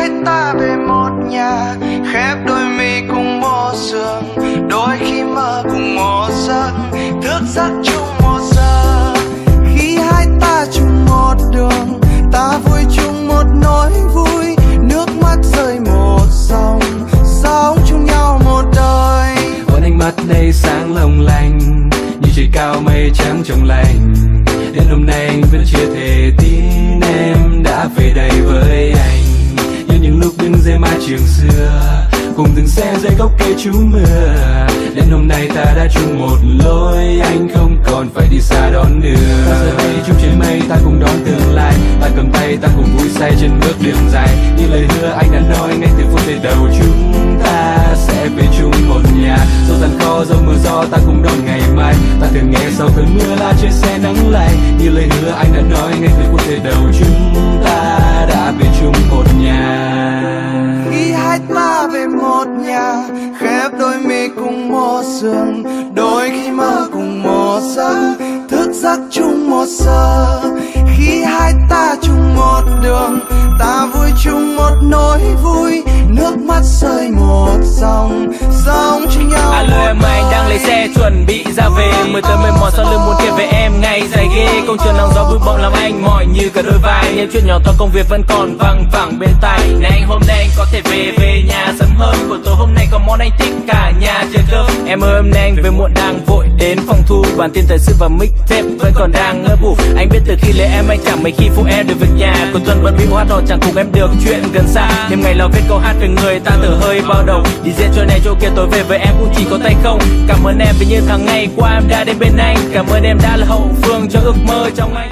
hai ta về một nhà, khép đôi mi cùng một giường, đôi khi mơ cùng một giấc, thức giấc chung một giờ. Khi hai ta chung một đường, ta vui chung một nỗi vui, nước mắt rơi một dòng, sống chung nhau một đời. Còn ánh mắt đây sáng long lanh, như trời cao mây trắng trong lành. Đến hôm nay anh vẫn chưa thể tin em đã về đây với anh. Như những lúc đứng dưới mái trường xưa, cùng từng xe dưới gốc cây trú mưa. Đến hôm nay ta đã chung một lối, anh không còn phải đi xa đón đưa. Giờ đây chung trên mây ta cùng đón tương lai, ta cầm tay ta cùng vui say trên bước đường dài. Như lời hứa anh đã nói ngay từ phút giây đầu, chúng ta sẽ về chung một nhà. Dẫu gian khó dẫu mưa gió ta cùng đón ngày mai, ta thường nghe sau cơn mưa là trời sẽ nắng lại. Như lời hứa anh đã nói ngay từ phút giây đầu, chúng ta đã về chung một nhà. Khi hai ta về một nhà, khép đôi mi cùng một giường, đôi khi mơ cùng một giấc, thức giấc chung một giờ. Khi hai ta chung một đường, ta vui chung một nỗi vui, nước mắt rơi một dòng, sống chung nhau. Alo em, anh đang lấy xe chuẩn bị ra về, mười tới mệt mỏi sau lưng muốn kể về em ngày dài ghê. Công trường nắng gió bụi bặm làm anh mỏi như cả đôi vai, những chuyện nhỏ to công việc vẫn còn văng vẳng bên tai. Này anh hôm nay anh có thể về nhà sớm hơn, buổi tối hôm nay có món anh thích cả nhà chờ cơm. Em ơi hôm nay anh về muộn đang vội đến phòng thu, bản tin thời sự và mixtape vẫn còn đang ngỡ ngủ. Anh biết từ khi lấy em anh chẳng mấy khi phụ em được việc nhà, cuối tuần vẫn bị hát hò chẳng cùng em được chuyện gần xa. Đêm ngày lo viết câu hát về người ta thở hơi bao đầu, đi diễn chỗ này chỗ kia tối về với em cũng chỉ có tay không. Cảm ơn em vì như tháng ngày qua em đã đến bên anh, cảm ơn em đã là hậu phương cho ước mơ trong anh.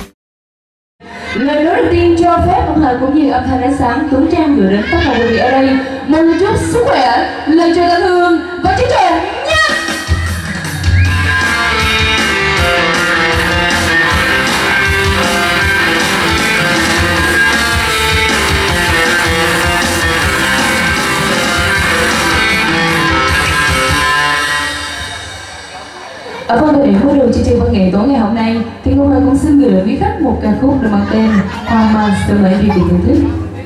Lời nói đầu tiên cho phép đồng thời cũng như âm thanh ánh sáng Tuấn Trang gửi đến tất cả quý vị ở đây một lời chúc sức khỏe, lời chào thân thương và chúc chào nha. Ở phần thời điểm cuối đường chương trình văn nghệ tối ngày hôm nay, thì Ngô Hơi cũng xin gửi đến quý khách một ca khúc được mang tên Hoa Mai Sớm Lấy Đi Tình Yêu Thích.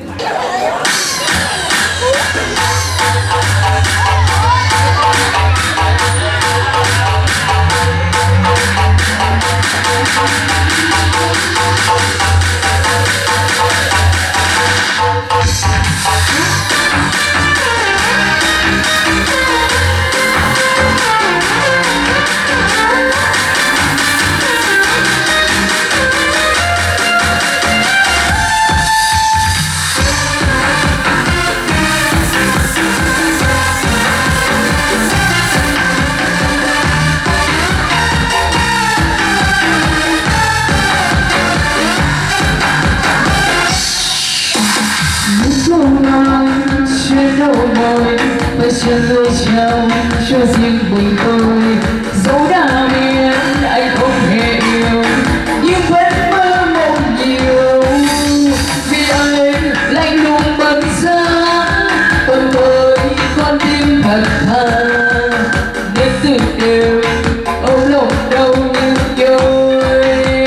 Trên đôi trao cho riêng mình tôi, dẫu đã biết anh không hề yêu nhưng vẫn mơ mộng nhiều, vì anh lạnh lùng bật ra còn tôi con tim thật thà nên tự đều ôm lòng đau như tôi.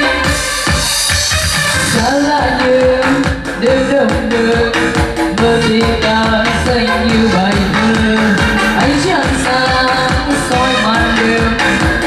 Xa lạ như đêm đông đường mơ thì ta xanh như bài thơ, ánh trăng sáng soi màn đường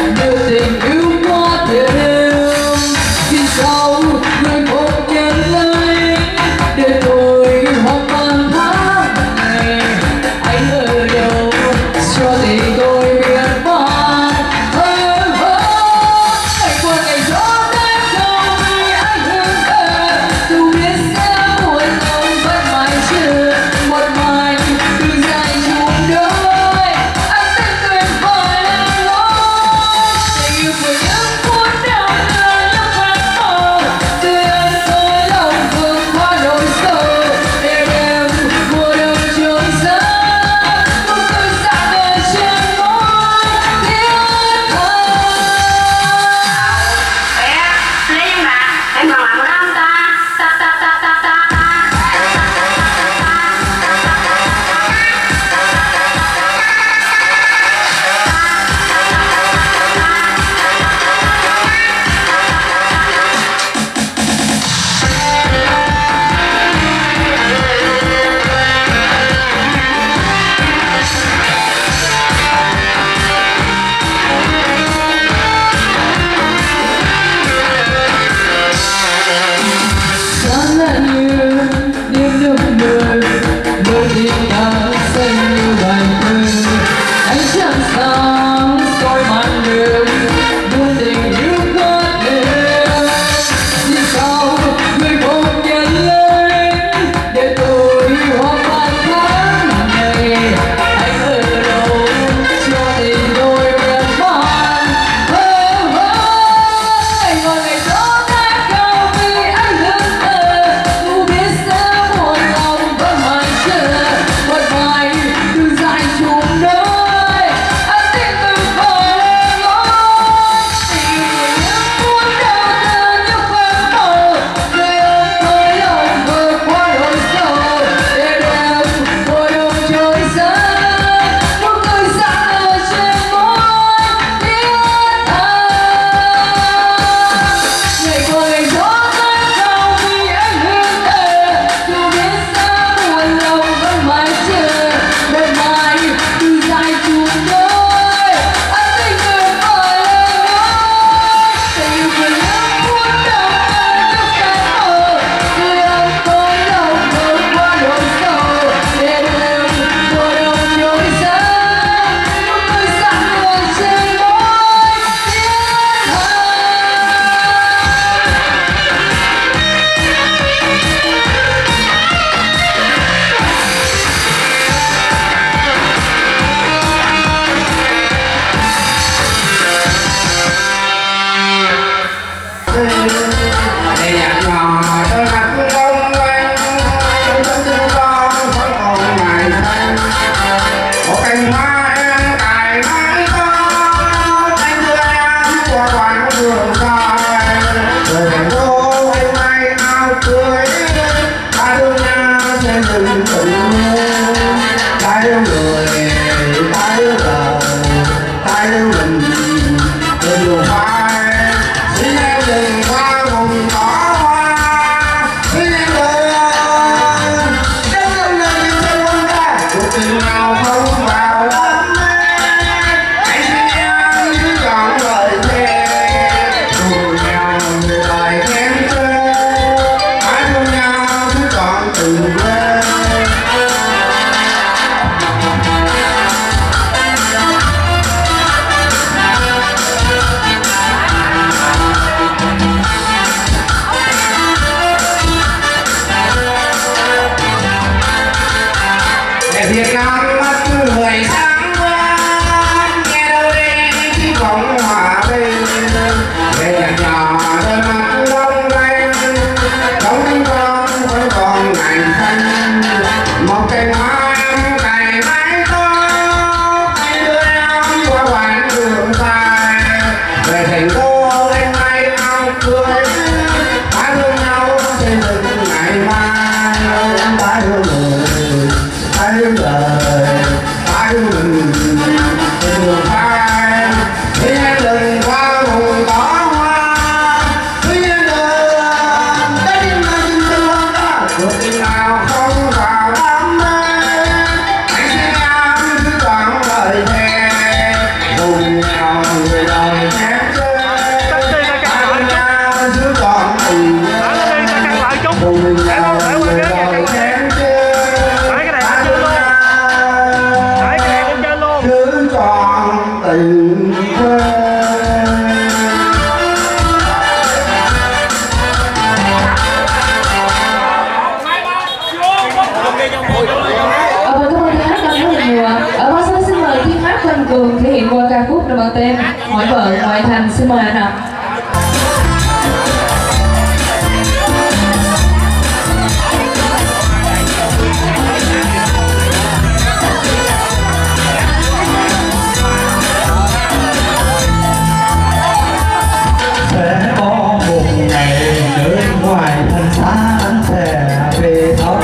thương nhau sẽ dừng tự nhiên. Ta yêu người, ta yêu đời, ta yêu mình, tình đường phai. Xin em đừng qua vùng cỏ hoa, xin em đừng đến hôm nay như chân quân ta. Cuộc tình nào không vào đam mê, hãy xin em cứ chọn lời thề. Cùng nhau người đời khen chê, hãy cùng nhau cứ chọn từng bên. Việt Nam mắt người sáng quang, nghe đâu đây khi bóng hòa bình. Về nhà nhỏ đôi mắt long lanh, trong tinh con vẫn còn ngành xanh. Một cây hoa em cài mái tóc, anh đưa em qua quãng đường dài. Về thành phố anh may áo cười, ta thương nhau xây dựng ngày mai. Ta yêu người, ta yêu đời, ta yêu mình, tình đường phai. Xin em đừng qua vùng cỏ hoa, xin em đừng đến nơi chân hoa ta. Cuộc tình nào không vào đam mê, hãy xin em cứ chọn lời thề. Cùng nhau người đời khen chê, cùng nhau cứ chọn tình yêu. Cùng nhau người đời khen chê, cứ chọn tình quên. Vâng, cảm ơn Thiên Hát rất là nhiều ạ. Bác sĩ xin mời Thiên Hát Quang Cường thể hiện qua ca khúc được mang tên Hỏi Vợ Ngoại Thành. Xin mời anh ạ. Sẽ có một ngày nơi ngoài thành xa anh sẽ về thăm.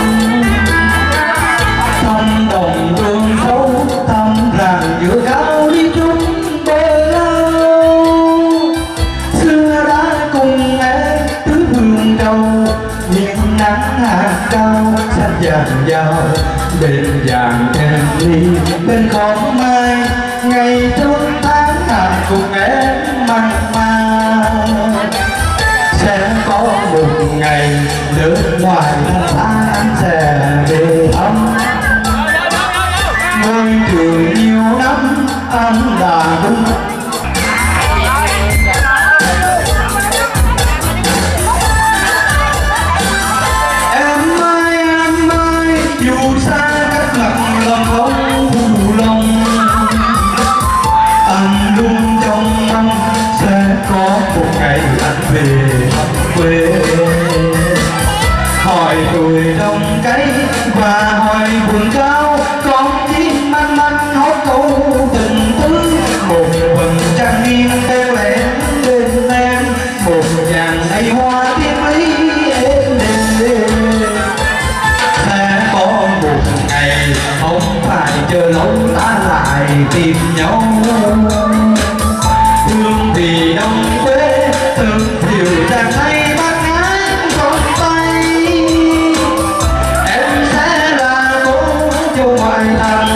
Thăm đồng tương sâu, thăm rằng giữa cao đi chung bờ lâu. Xưa đã cùng em tứ phương châu, những nắng hạt cao xanh vàng giàu. Bên vàng em ly, bên khóm mai, ngày thương tháng hạt cùng em mặn mà. Sẽ có một ngày lớn ngoài thành xa anh sẽ về thăm. Ngôi trường nhiều năm anh đã đúng. Em ơi, dù xa cách mặt lòng không phụ lòng. Anh luôn trong mong sẽ có một ngày anh về thăm quê. Hỏi tuổi đông cây và hỏi vườn cao, con chim manh manh hót câu tình tứ. Một vầng trăng nghiêng theo lẽ bên em, một dàn cây hoa thiên lý êm đềm. Sẽ có một ngày không phải chờ lâu ta lại tìm nhau. Thương thì đông quê, thương thiều chàng hay bác ngát con tay. Em sẽ là cô cho ngoại thành,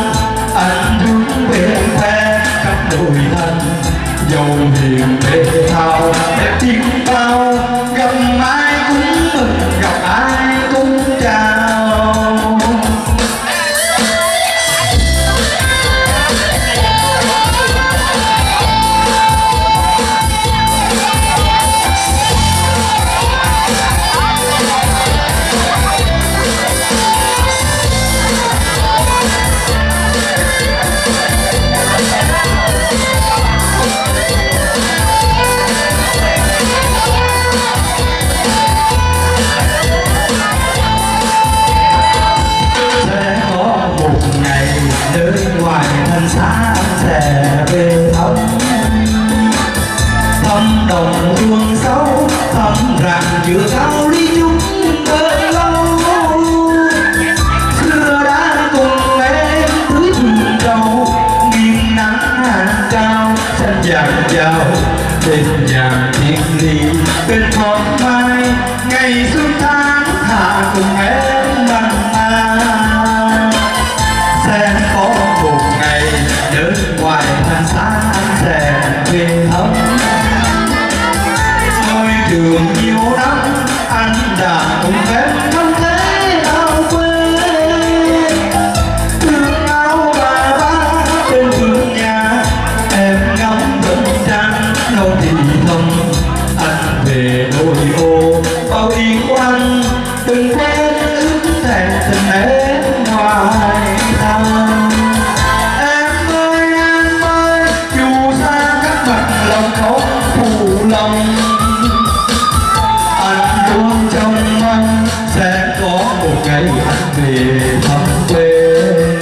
ngày anh về thăm quê.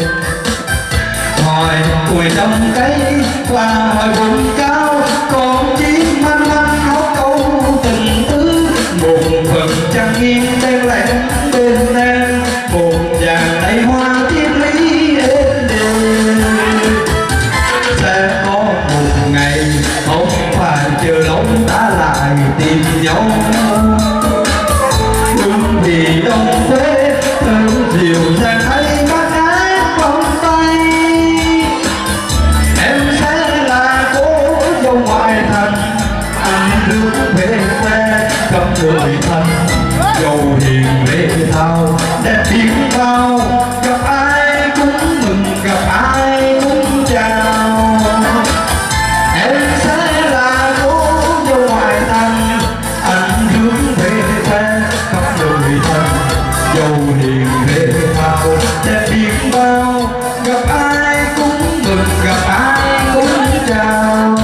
Hỏi tuổi đông cây và hỏi vùng cao, còn chim manh manh khóc câu tình tứ. Một phần trăng nghiêng đen lạnh bên em, một vàng đầy hoa thiên lý êm đềm. Sẽ có một ngày không phải chờ lâu ta lại tìm nhau. Hương vì đông quê thơm dịu dàng thấy bác gái vòng tay. Em sẽ là cô dâu ngoại thành, anh nước về quê gặp người thân. Dâu hiền lễ thao đẹp biết bao, gặp ai cũng mừng gặp ai cũng chào. Em sẽ là cô dâu ngoại thành, anh hướng về quê gặp người thân. Dâu hiền lễ thao đẹp biết bao, gặp ai cũng mừng gặp ai cũng chào.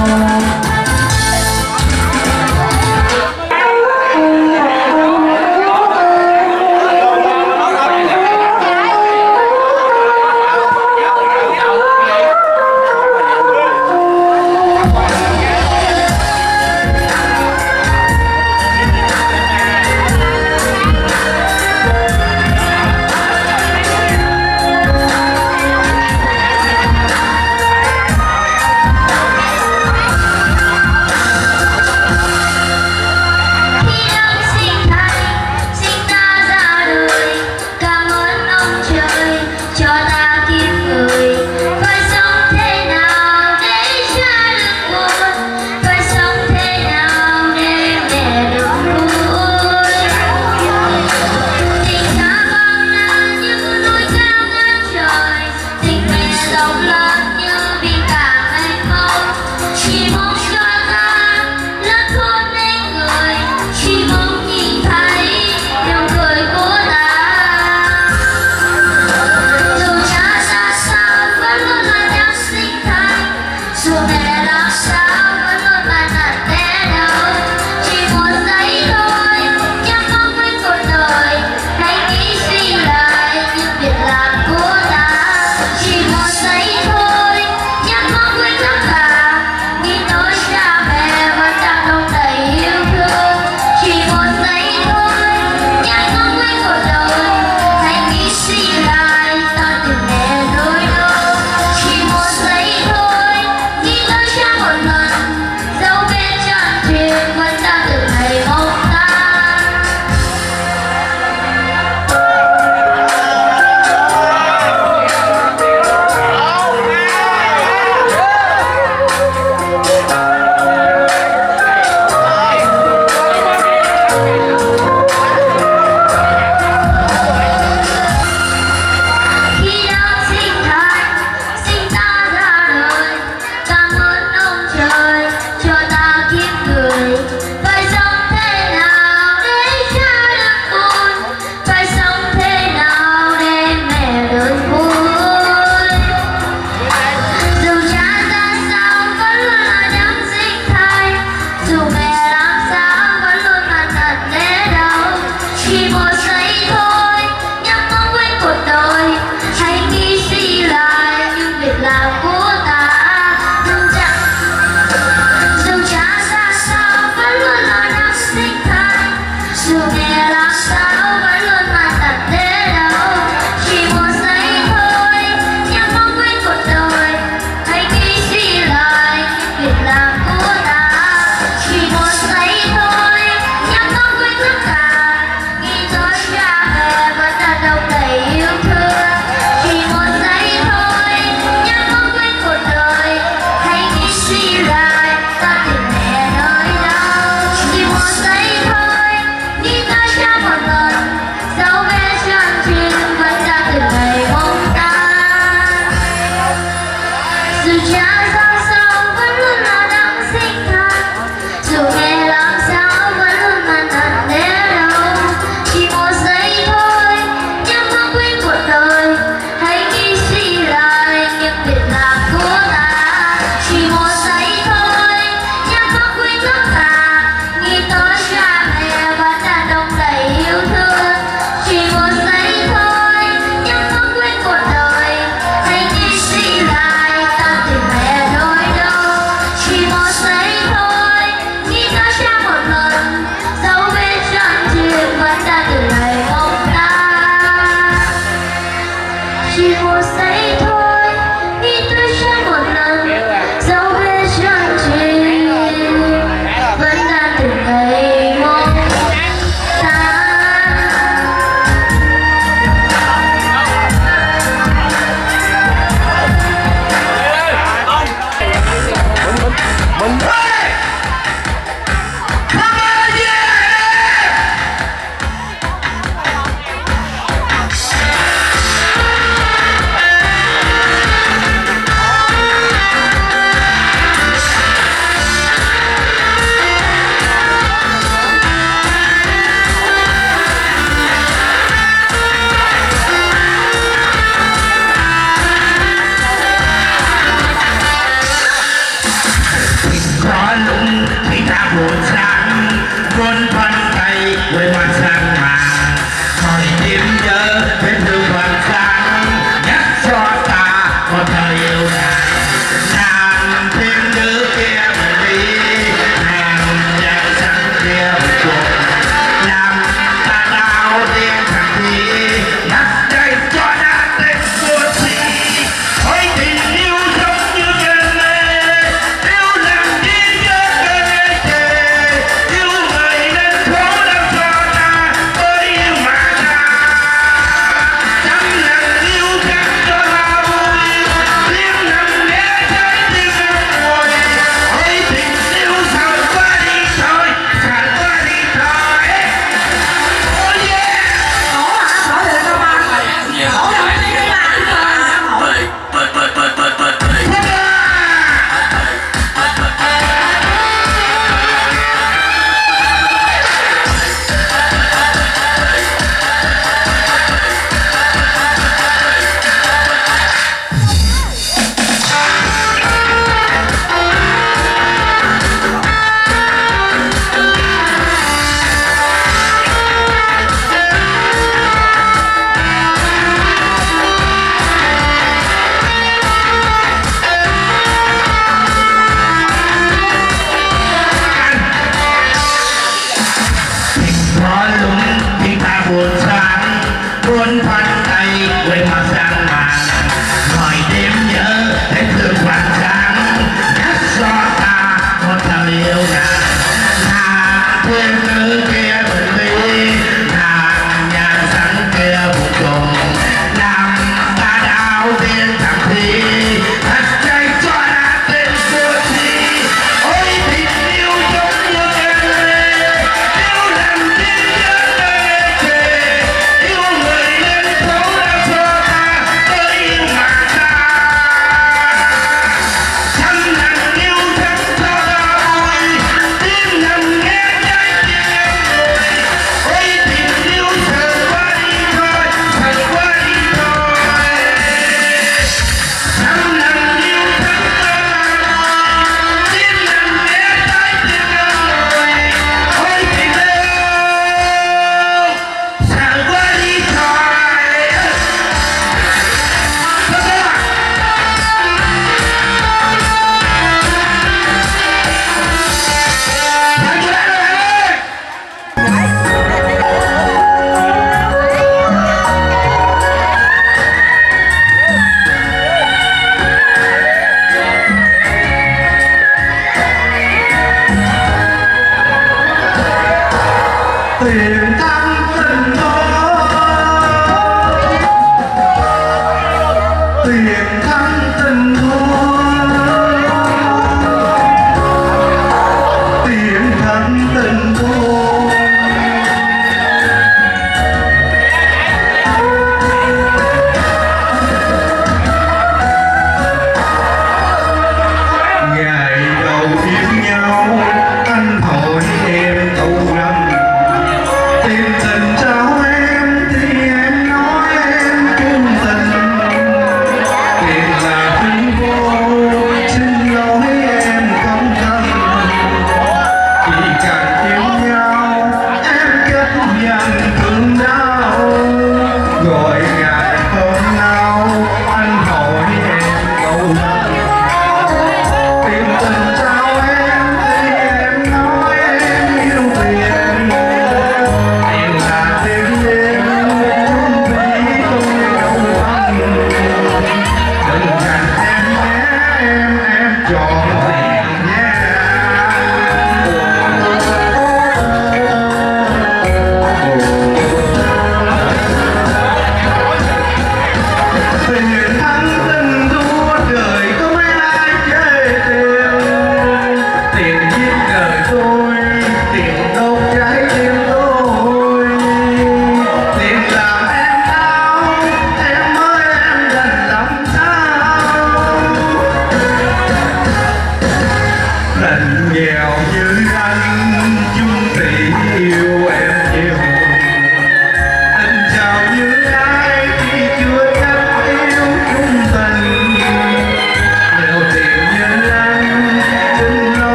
phanh tay quên mà sang màn ngồi đêm nhớ để thương quan sáng nhắc cho ta một thời yêu nàng nàng thiên nữ kia bừng đi nàng nhà sáng kia buồn cùng làm ta đau tiên thằng thi thật chạy cho đã tên xưa chi ôi tình yêu giống như em yêu làm tim nhớ nơi chê yêu người lên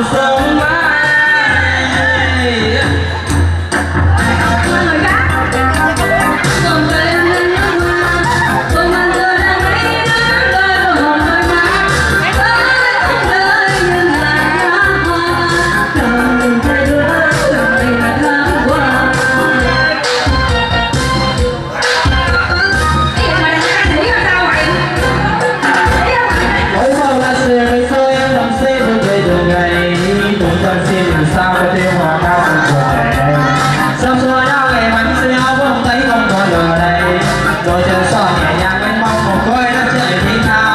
sống mãi. Sao có thêm hòa cao cùng trời sớm xưa nhau ngày bánh xéo không thấy không còn lừa đây đôi chân soi nhẹ nhàng bên mong một khối đất trời thiên tha.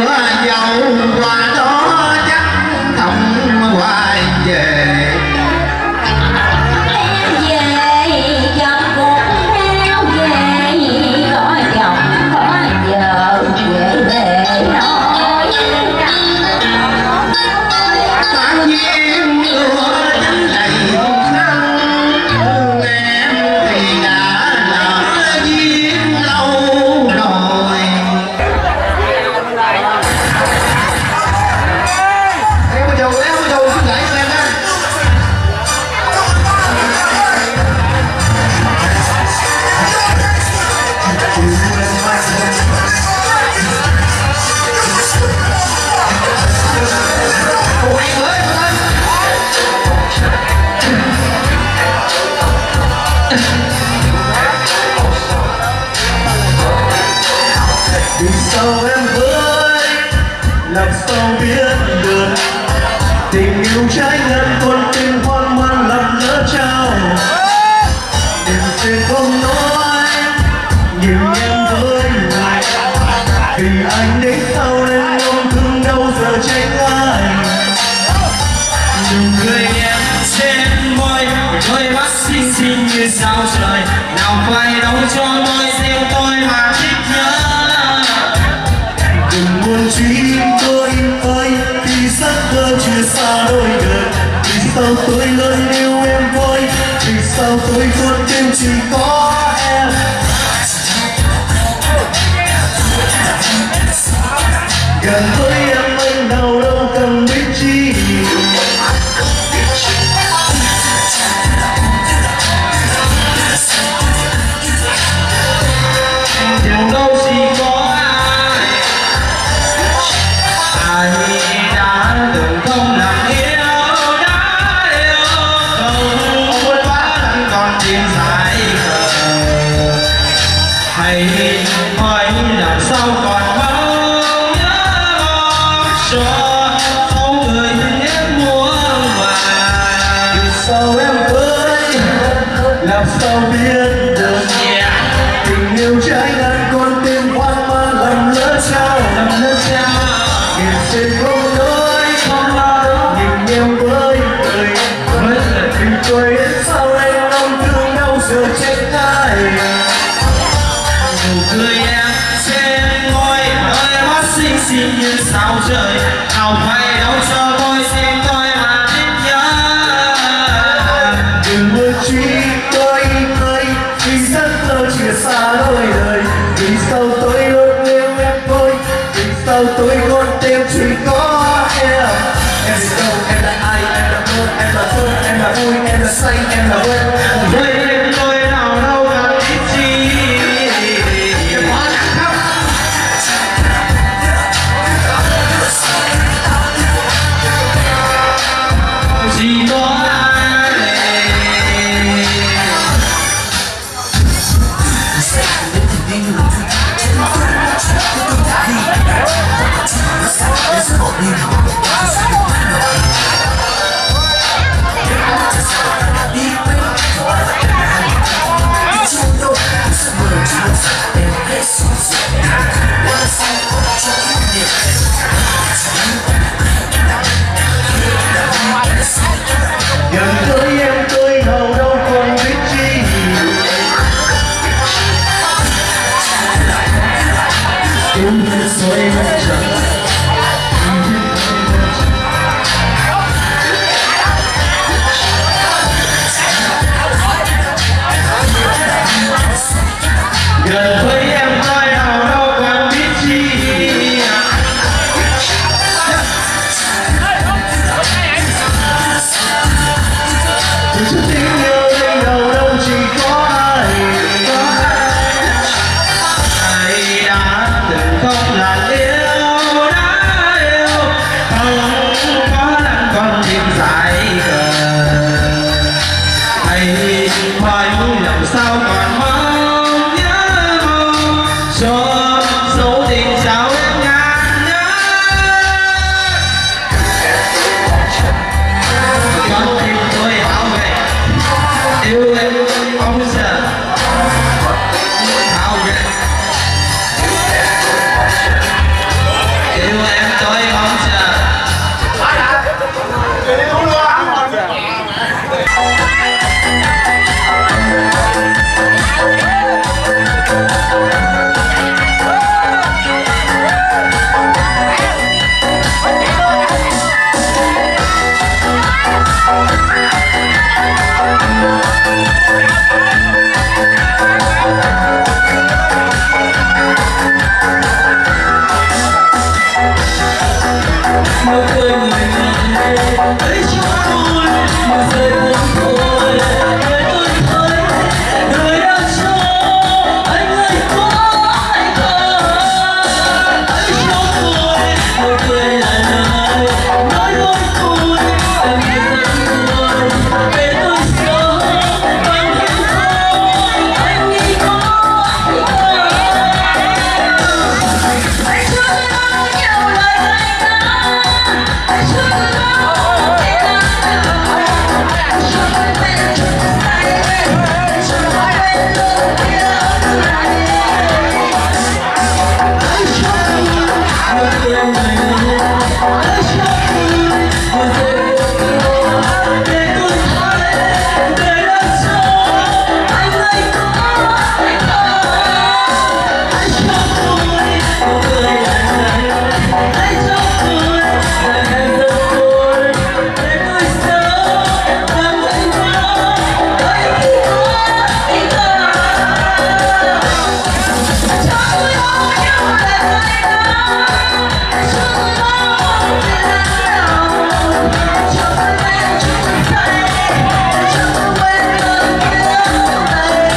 giàu qua đó chắc không hoài về. Vì sao em với làm sao biết được tình yêu trái ngân con tim hoang mang làm lỡ trao. Đừng sẽ không nói nhìn em với người vì anh đến sau nên không thương đâu giờ tránh anh. Nụ cười em trên môi đôi mắt xinh xinh như sao trời nào phải đâu cho môi rêu tôi mà thích nhớ. Đừng buồn truy tôi ơi vì giấc mơ chưa xa đôi đời. Vì sao tôi luôn yêu em vội, vì sao tôi con tim chỉ có em. Gần với em anh nào đâu cần biết chi. Điều đâu chỉ có ai đã từng không làm yêu đã yêu không muốn quá lắm còn tim dài khờ. Hay hỏi làm sao còn mong nhớ cho không người em muốn mà. Vì sao em với làm sao biết được tình yêu trái ngang con tim hoang mang làm lỡ trao. Nhìn trên không nói nhìn em với người vì tôi đến sau anh không thương đâu giờ trách ai. Nụ cười em trên môi đôi mắt xinh xinh như sao trời nào phải đâu cho tôi xem tôi mà thích nhớ. Đừng buồn truy tôi ơi vì giấc mơ chia xa đôi đời. Vì sao tôi luôn yêu em thôi, vì sao tôi con tim chỉ có em. Em là đâu, em là ai, em là mơ, em là thơ, em là vui, em là say, em là quên. Với em tôi nào đâu cần ít chi. Em hóa nặng khóc. Chỉ có Let's go. nụ cười người ngài hãy cho tôi một giây phút thôi để tôi thấy người đang cho anh ấy có hay không. Hãy cho tôi nụ cười là lời nói đôi tôi em yêu tôi để tôi sống anh hiểu không anh nghĩ có hay không. Hãy cho tôi bao nhiêu lời anh nói, hãy cho tôi bao nhiêu lời anh nói, hãy cho tôi bên chút say, hãy cho tôi bên lúc kia này. Hãy cho tôi một cười người ngài, hãy cho tôi một giây phút thôi để tôi thấy người đang sống anh ấy có hay không. Hãy cho tôi một cười là ngài, hãy cho tôi là em yêu tôi để tôi sống và vẫn có anh khi có hay không. Hãy cho tôi bao nhiêu lời anh nói, hãy cho tôi bao nhiêu lời lòng, hãy cho tôi bên chút say, hãy cho tôi quên cơn kia này.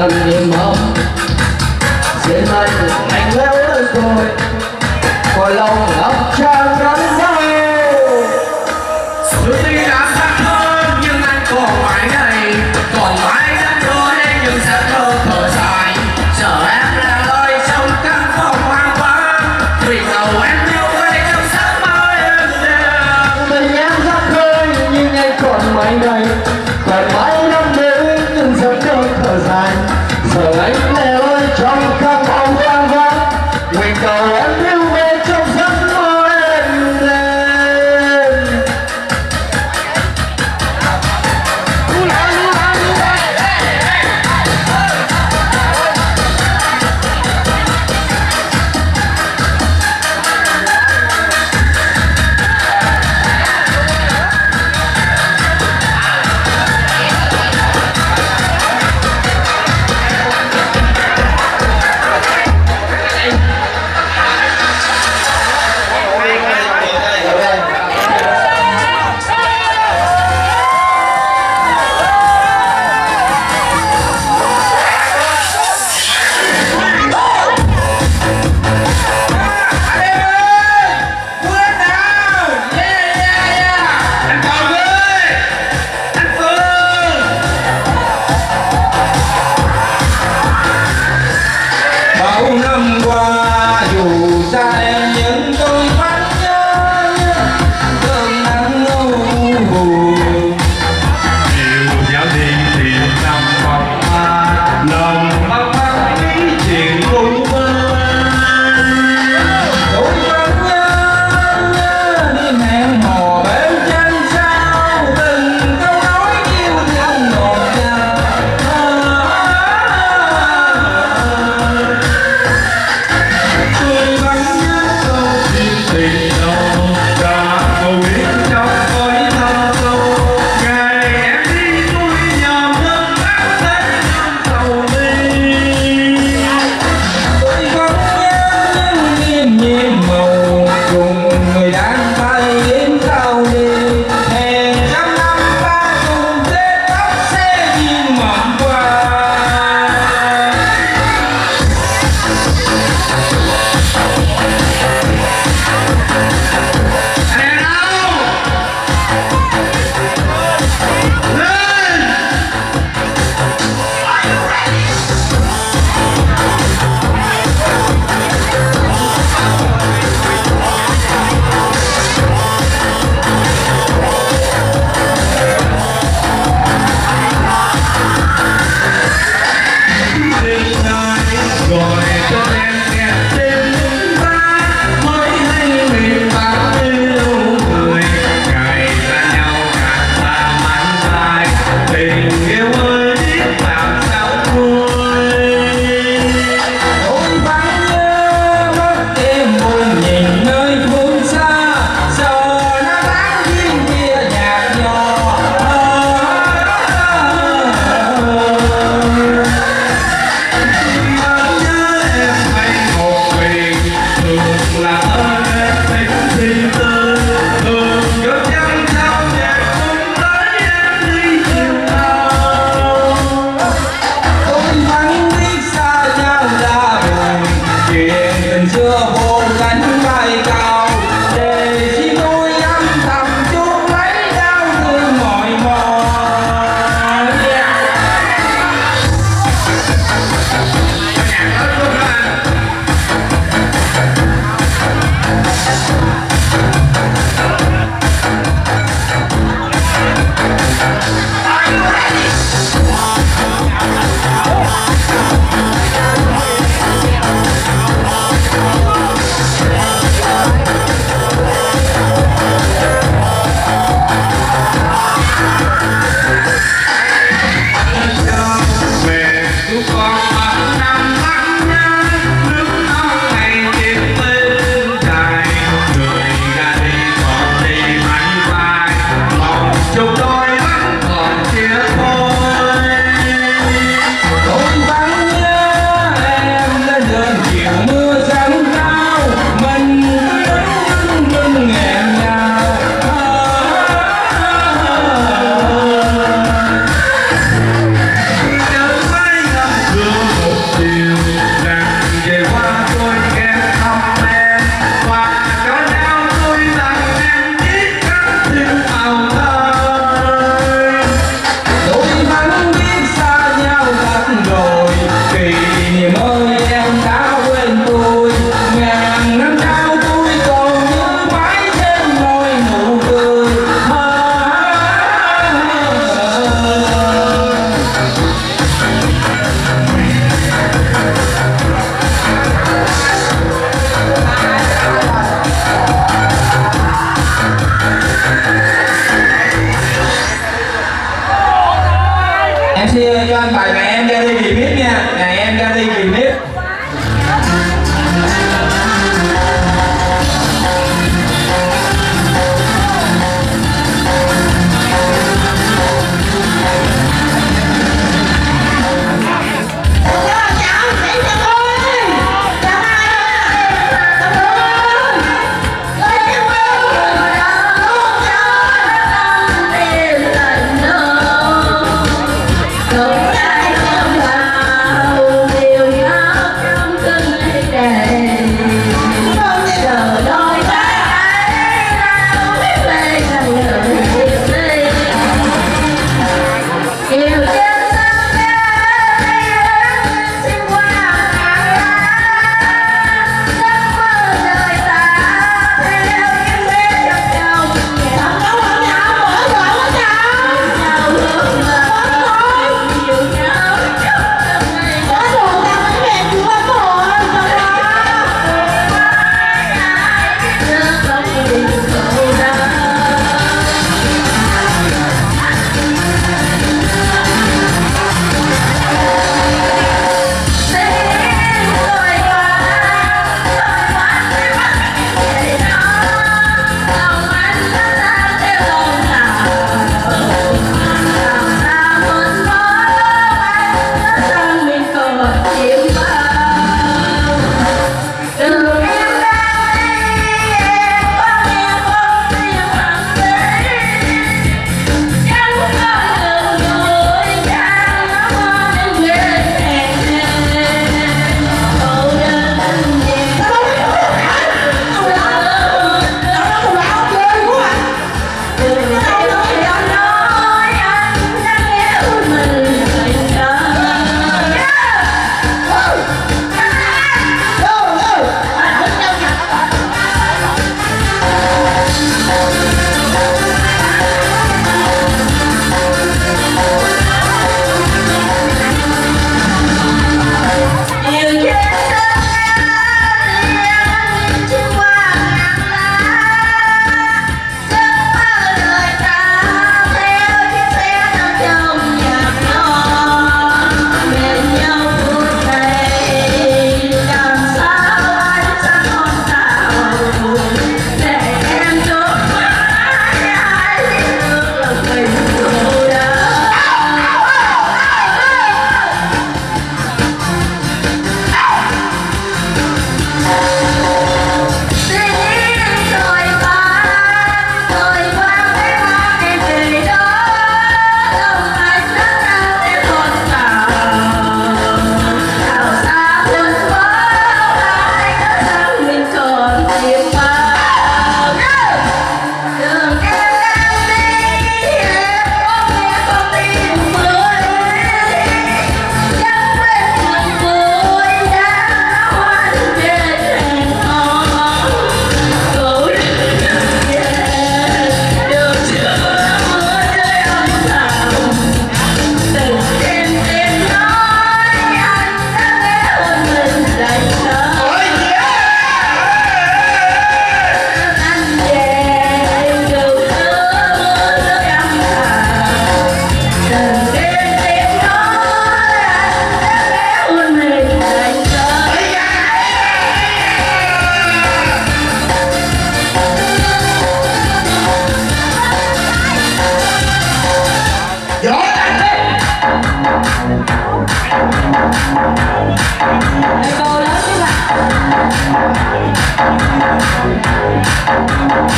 lần niềm mong dễ mai anh léo lên rồi khỏi lòng ấp trang gắn nhau Đôi tuy đã xa hơn nhưng anh còn mãi đây, còn mãi đang đôi nhưng sẽ thở dài. Giờ em là lời trong căn phòng hoang vắng, vì cầu em yêu quay trong giấc mơ em đêm. Tình em rất khơi nhưng anh còn mãi đây, còn mãi đang đôi nhưng sẽ thở dài. Giờ anh lẻ loi trong căn phòng hoang vắng, vì cầu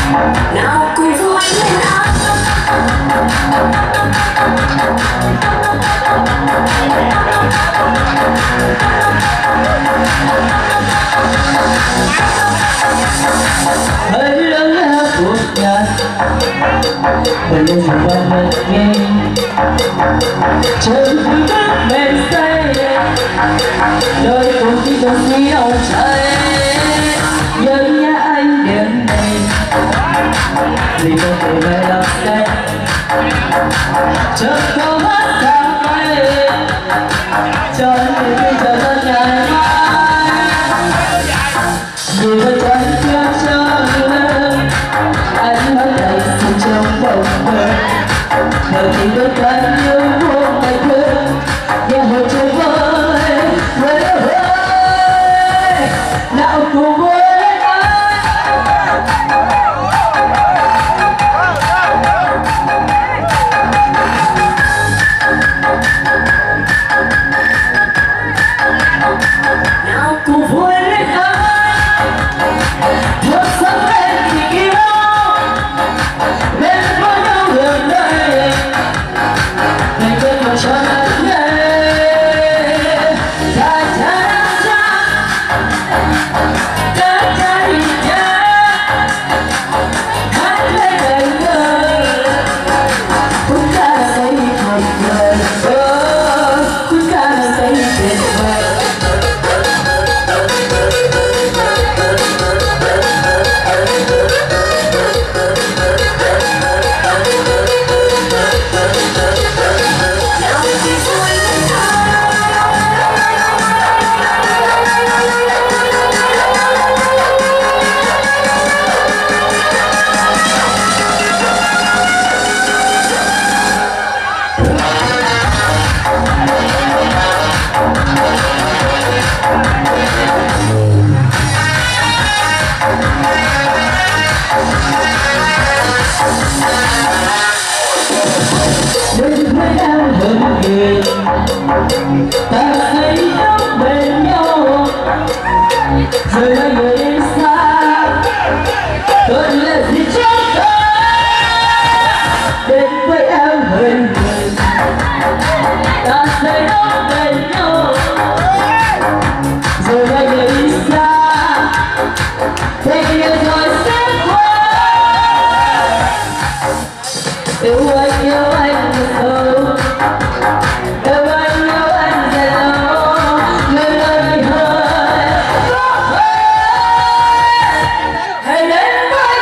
nào cùng vui lên hát. Hãy lắng nghe cuộc nhạc mình lên thành qua mình nghe chân cứ bước bên say đời cùng khi không khí ông trời nhân nhã anh đêm này vì không thể về làm đây chợt có mắt càng bay cho anh đến giờ rất ngày mai vì vậy anh chưa cho anh hết đầy sự trong bầu trời thời thì đôi cánh như buông tay thương nghe hồi trời vơi nào cùng vui lên nào cùng vui lên thật sắc lên tình yêu lên với nhau đường đây ngày quên mà cho anh nghe ta ta ta đi nhé hát lên đời người chúng ta là thấy tuyệt vời chúng ta là thấy tuyệt vời. Đừng thấy em hơn người ta thấy nhau bên nhau rồi hai người đi xa tôi là gì trong ta đến với em hơn người ta thấy nhau bên nhau rồi hai người đi xa tình yêu rồi sẽ qua yêu anh sâu yêu anh dễ lâu người ơi hãy đến với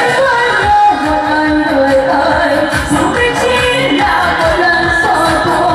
nhau một anh người ơi dù biết chỉ là một lần so thôi.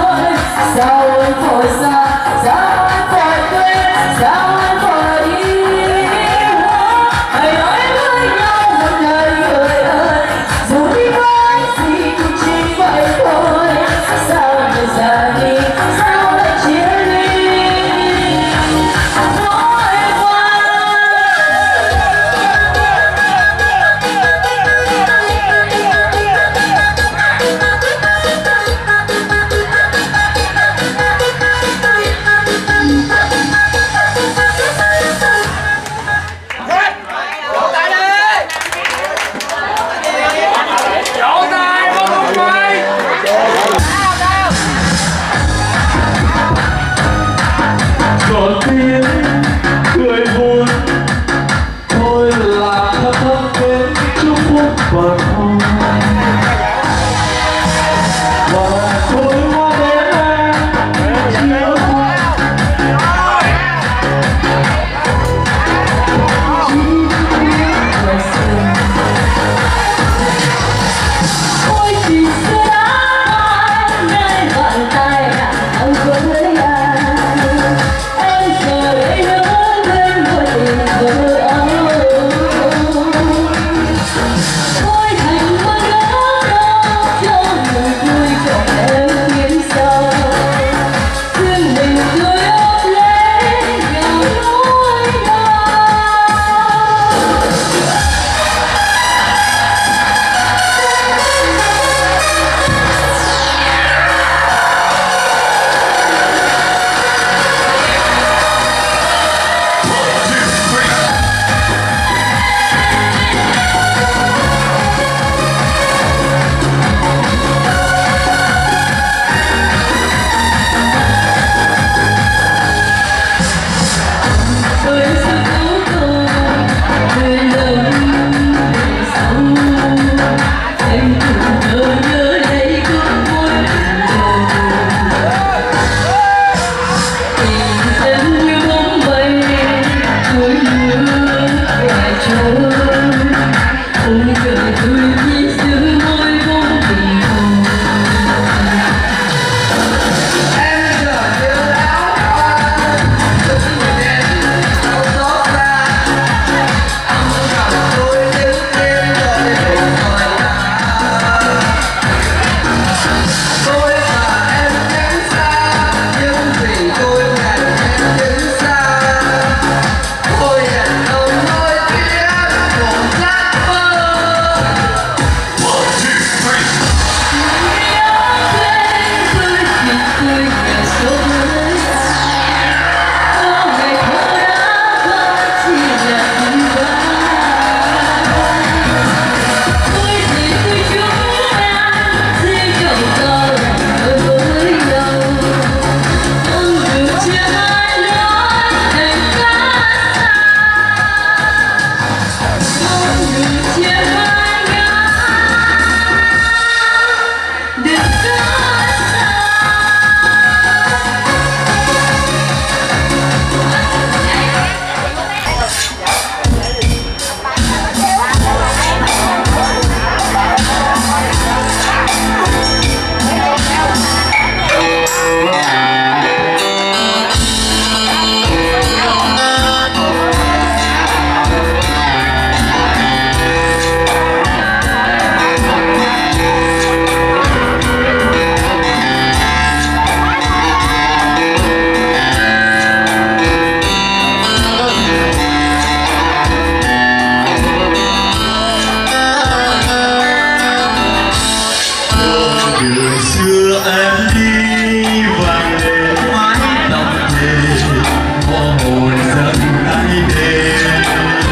đường xưa em đi vàng lên mái tóc thề có hồn dẫn tay đêm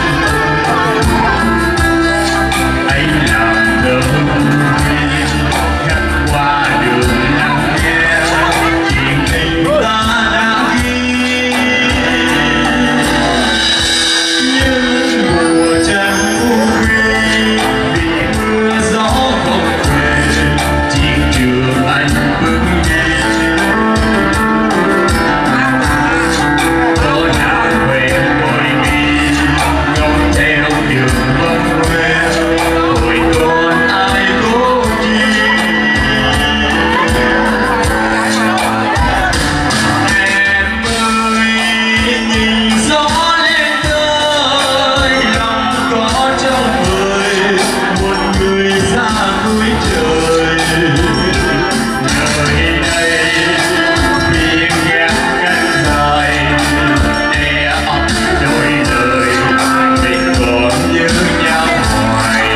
anh làm đơn khắc qua đường nắng nghe chuyện tình ta đã ghi những mùa trăng uy vì mưa gió không về chiếc trường anh bước đi có nào về ngồi đi ngóng theo đường vòng quê hồi còn ai cố chi em ơi nhìn gió lên tới lòng có trong người một người xa cuối trời nơi đây biển ghét cánh dài đè ấp đôi lời mình còn nhớ nhau hoài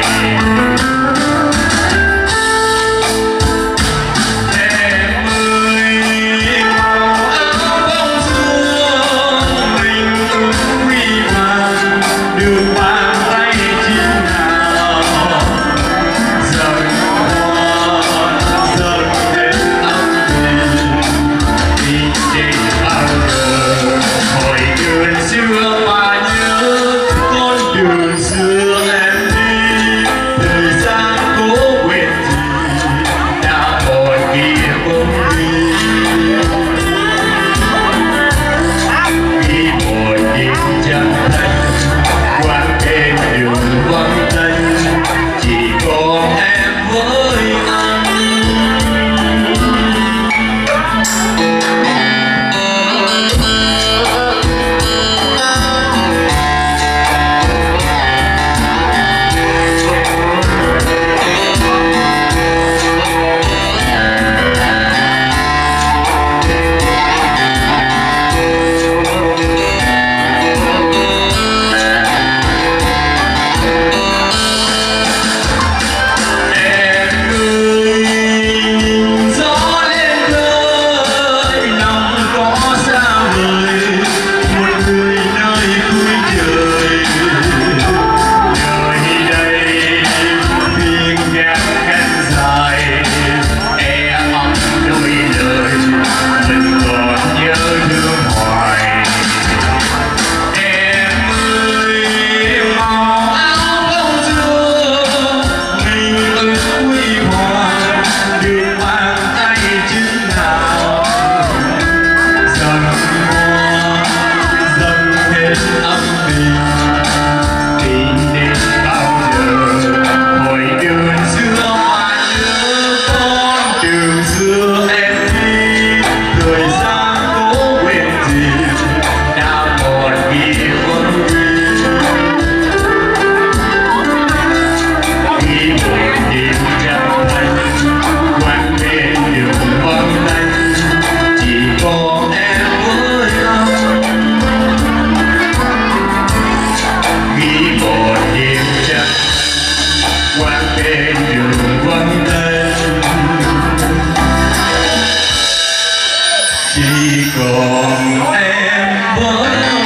em ơi màu áo bông dương mình ước huy hoàng được bàn tay chim nào dần hoa dần đến âm thì đến bao giờ hồi đường xưa mà nhớ con đường xưa em đi thời gian cố quên gì đã một kia bóng đi khi một đêm chân thành quán bên đường vắng tanh chỉ còn em với anh em ơi nhìn gió lên khơi lòng có sao vời một người nơi cuối trời nơi đây phiên nhạc cánh dài e ấp đôi lời mình còn nhớ thương hoài em ơi màu áo bông dương mình ước huy hoàng được bàn tay chừng nào dần hoa dần hết âm tình đến bao giờ hồi đường xưa mà nhớ con đường xưa em đi thời gian cố quên gì đã còn ghi vững khi một đêm trăng thanh quanh bên đường vắng tanh chỉ còn em với anh khi một đêm trăng quanh bên đường vắng tanh chỉ còn em với anh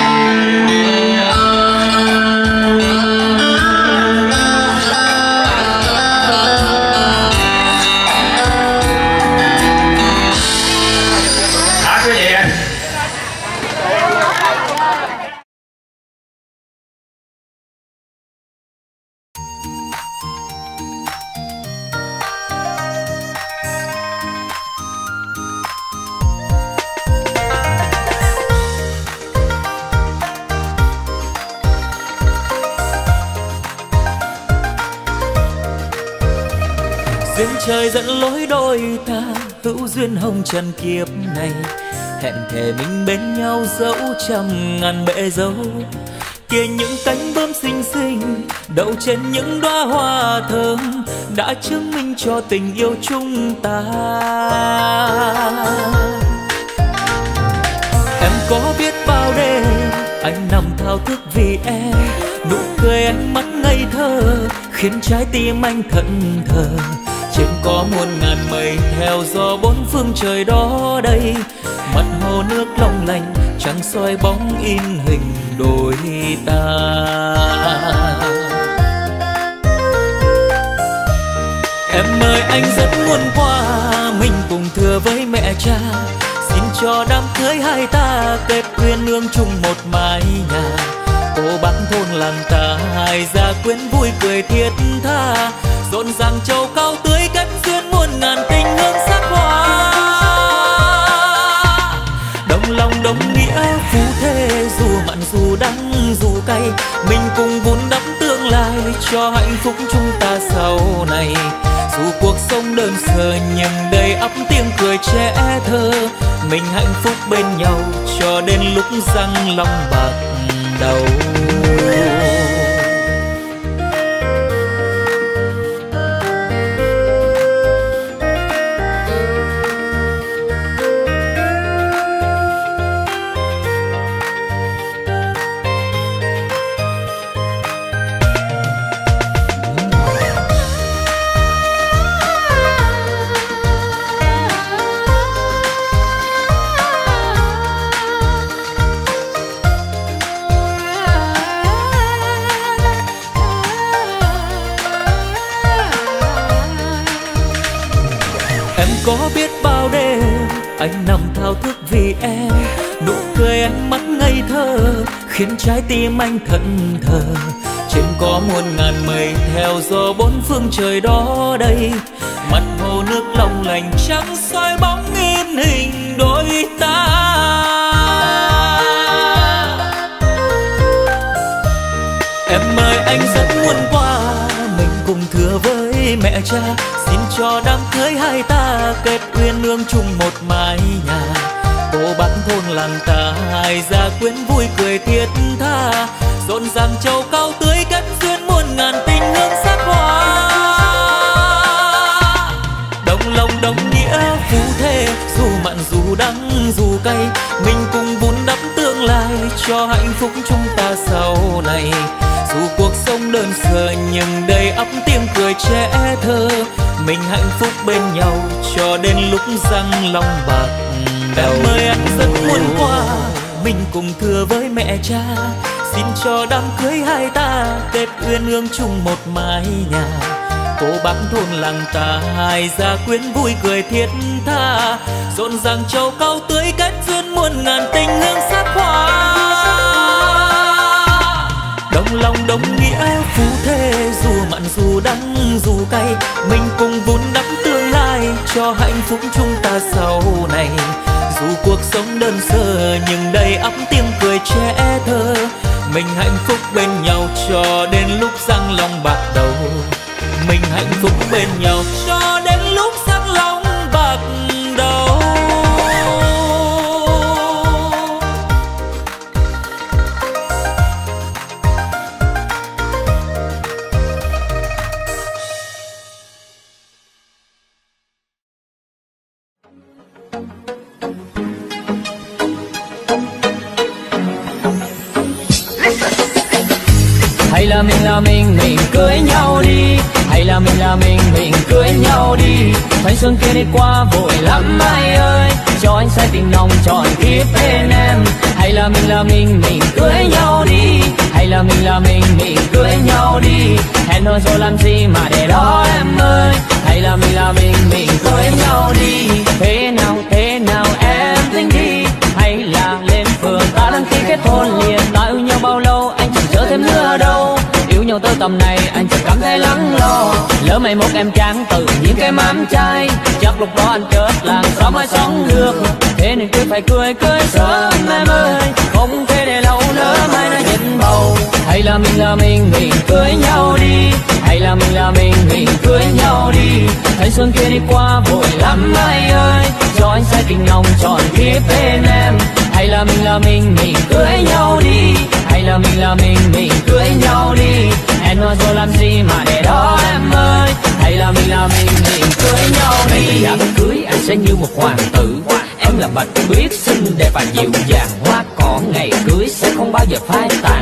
quý vị ơi. duyên trời dẫn lối đôi ta hữu duyên hồng trần kiếp này hẹn thề mình bên nhau dẫu trăm ngàn bể dâu kia những cánh bướm xinh xinh đậu trên những đóa hoa thơm đã chứng minh cho tình yêu chúng ta. Em có biết bao đêm anh nằm thao thức vì em, nụ cười ánh mắt ngây thơ khiến trái tim anh thẫn thờ. Trên có muôn ngàn mây theo gió bốn phương trời đó đây, mặt hồ nước long lanh trăng soi bóng in hình đôi ta. Em ơi anh rất muốn qua mình cùng thưa với mẹ cha, xin cho đám cưới hai ta kết duyên nương chung một mái nhà. Cô bác thôn làng ta hai gia quyến vui cười thiết tha, rộn ràng châu cao tưới kết duyên muôn ngàn tình hương sắc hoa. Đồng lòng đồng nghĩa phú thế, dù mặn dù đắng dù cay, mình cùng vun đắp tương lai cho hạnh phúc chúng ta sau này. Dù cuộc sống đơn sơ nhưng đầy ắp tiếng cười trẻ thơ, mình hạnh phúc bên nhau cho đến lúc răng long bạc đầu. Có biết bao đêm anh nằm thao thức vì em, nụ cười ánh mắt ngây thơ khiến trái tim anh thẫn thờ. Trên có muôn ngàn mây theo gió bốn phương trời đó đây, mặt hồ nước long lanh trắng soi bóng in hình đôi ta. Em ơi anh rất muốn qua mình cùng thưa với mẹ cha, xin cho đám cưới hai ta kết duyên nương chung một mái nhà. Cô bác thôn làng ta hai gia quyến vui cười thiết tha, rộn ràng châu cao tưới kết duyên muôn ngàn tình hương sắc hoa. Đồng lòng đồng nghĩa phú thế, dù mặn dù đắng dù cay, mình cùng vun đắp tương lai cho hạnh phúc chúng ta sau này. Dù cuộc sống đơn sơ nhưng đầy ắp tiếng cười trẻ thơ, mình hạnh phúc bên nhau cho đến lúc răng long bạc đầu. Em ơi anh rất muốn qua mình cùng thưa với mẹ cha, xin cho đám cưới hai ta kết uyên ương chung một mái nhà. Cô bác thôn làng ta hai gia quyến vui cười thiết tha, rộn ràng châu cao tưới kết duyên muôn ngàn tình hương sắc hoa. Đồng lòng đồng nghĩa phú thế, dù mặn dù đắng dù cay, mình cùng vun đắp tương lai cho hạnh phúc chúng ta sau này. Dù cuộc sống đơn sơ nhưng đầy ắp tiếng cười trẻ thơ, mình hạnh phúc bên nhau cho đến lúc răng long bạc đầu. Mình hạnh phúc bên nhau cho đến lúc răng long bạc đầu. Hay là mình cưới nhau đi, hay là mình cưới nhau đi. Thanh xuân kia đi qua vội lắm ai ơi, cho anh sẽ tình nồng trọn kiếp bên em. Hay là mình cưới nhau đi, hay là mình cưới nhau đi. Hẹn hò rồi làm gì mà để đó em ơi. Hay là mình cưới nhau đi. Thế nào em tính đi, hay là lên phường ta đăng ký kết hôn liền. Ta yêu nhau bao lâu anh chẳng chờ thêm nữa đâu, yêu nhau tới tầm này anh chẳng cảm thấy lắng lo. Lỡ mày mốt em chán tự nhiên cái mám trai, chắc lúc đó anh chết làng sao mới sống được. Thế nên cứ phải cười sớm em ơi, không thể để lâu nữa mai nó dịch bầu. Hay là mình cưới nhau đi, hay là mình cưới nhau đi. Thanh xuân kia đi qua vội lắm ai ơi, cho anh sẽ tình nồng trọn kiếp bên em. Hay là mình cưới nhau đi, hay là mình cưới nhau đi. Hẹn hò rồi làm gì mà để đó em ơi. Hay là mình cưới nhau đi. Đám cưới anh sẽ như một hoàng tử, em là bạch biết xinh đẹp và dịu dàng. Hoa cỏ ngày cưới sẽ không bao giờ phai tàn,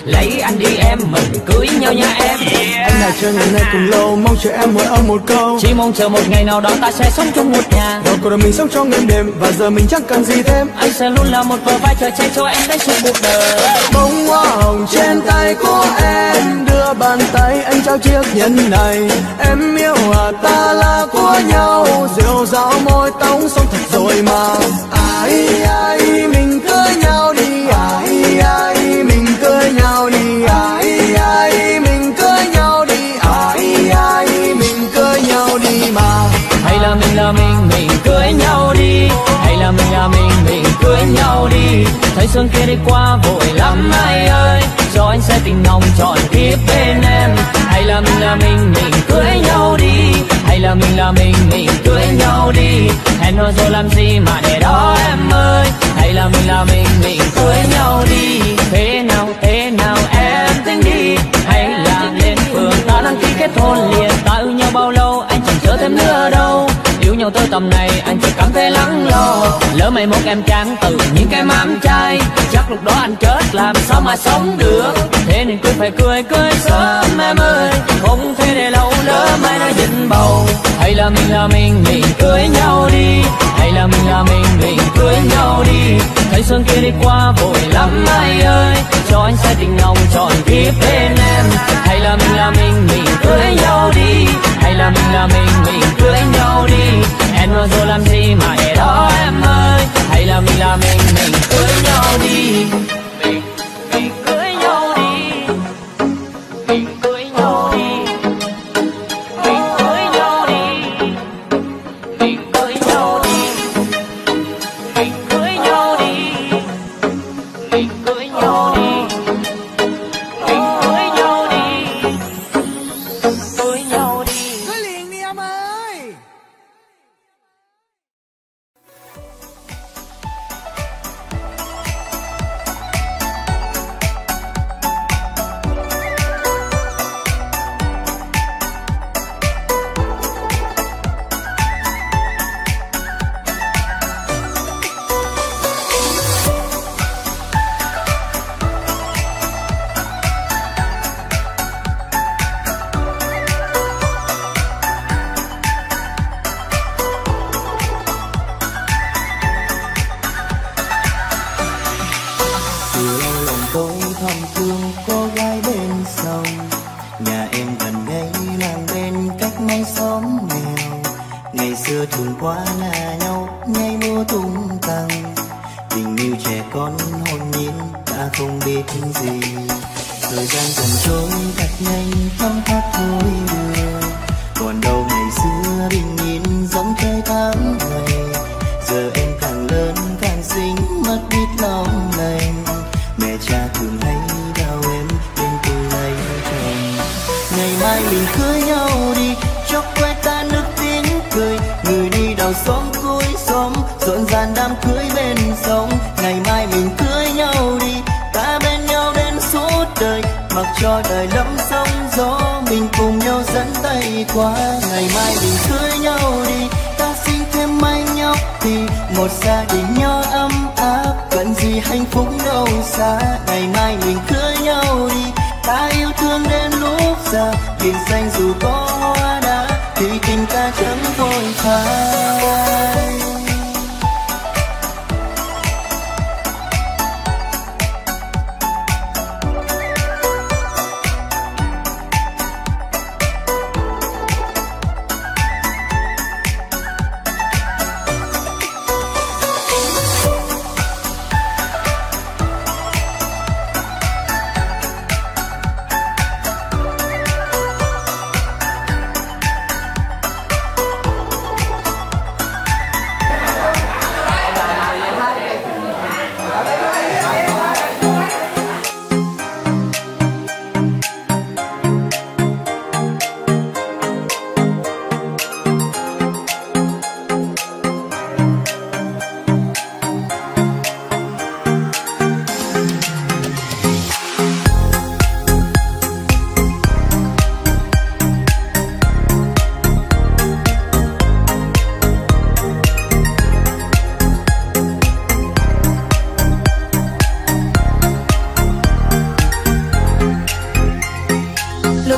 lấy anh đi em, mình cưới nhau nha em. Anh đã chờ ngày nay cùng lâu, mong chờ em hỏi ông một câu. Chỉ mong chờ một ngày nào đó ta sẽ sống chung một nhà. Rồi cuộc đời mình sống trong đêm đêm, và giờ mình chẳng cần gì thêm. Anh sẽ luôn là một bờ vai chờ che cho em đến suốt cuộc đời. Bông hoa hồng trên tay của em, đưa bàn tay anh trao chiếc nhẫn này. Em yêu ta là của nhau, rượu ráo môi tóc sống thật rồi mà. Ai ai mình cưới nhau đi, ai ai mình cưới nhau đi, ai ai mình cưới nhau đi, ai ai mình cưới nhau đi mà. Hay là mình cưới nhau đi, hay là mình cưới nhau đi. Thời xuân kia đi qua vội lắm ai ơi, cho anh sẽ tình nồng trọn kiếp bên em. Hay là mình cưới nhau đi, hay là mình cưới nhau đi. Hẹn hò rồi làm gì mà để đó em ơi, hay là mình cưới nhau đi. Thế nào em tính đi, hay là lên phường ta đăng ký kết hôn liền. Ta yêu nhau bao lâu anh chẳng chờ thêm nữa đâu, yêu nhau tới tầm này anh chỉ cảm thấy lắng lo. Lỡ mày một em chán từ những cái mắm chay, chắc lúc đó anh chết làm sao mà sống được. Thế nên cứ phải cưới sớm em ơi, không thể để lâu lỡ mai nó dính bầu. Hay là mình cưới nhau đi, hay là mình cưới nhau đi. Thời xuân kia đi qua vội lắm ai ơi, cho anh sẽ tình nồng trọn kiếp bên em. Hay là mình cưới nhau đi, hay là mình cưới nhau đi. Em nói rồi làm gì mà để đó em ơi, hay là mình cưới nhau đi. Mình cưới nhau đi, mình cưới nhau đi, mình cưới nhau đi, mình cưới nhau đi, mình cưới nhau đi, mình cưới nhau đi, mình cưới nhau đi, cưới nhau đi. Cưới liền đi em ơi. thường qua là nhau nhảy múa tung tăng, tình yêu trẻ con hồn nhiên ta không biết gì. Thời gian dần trôi thật nhanh thấm thoát thôi đưa, còn đâu ngày xưa bình yên giống trời tháng ngày. Giờ em càng lớn càng xinh mất biết lòng lành, mẹ cha thường hay đau em bên tôi lấy chồng. Ngày mai mình cưới nhau đi, cho quê ta nước tiếng cười, người đi đầu xóm cuối xóm rộn ràng đám cưới bên sông. Ngày mai mình cưới nhau đi, ta bên nhau đến suốt đời, mặc cho đời lắm sóng gió mình cùng nhau dẫn tay qua. Ngày mai mình cưới nhau đi, ta sinh thêm mái nhóc thì một gia đình nhỏ ấm áp, cần gì hạnh phúc đâu xa. Ngày mai mình cưới nhau đi, ta yêu thương đến lúc già, biển xanh dù có hoa đá thì tình ta chẳng vội phai.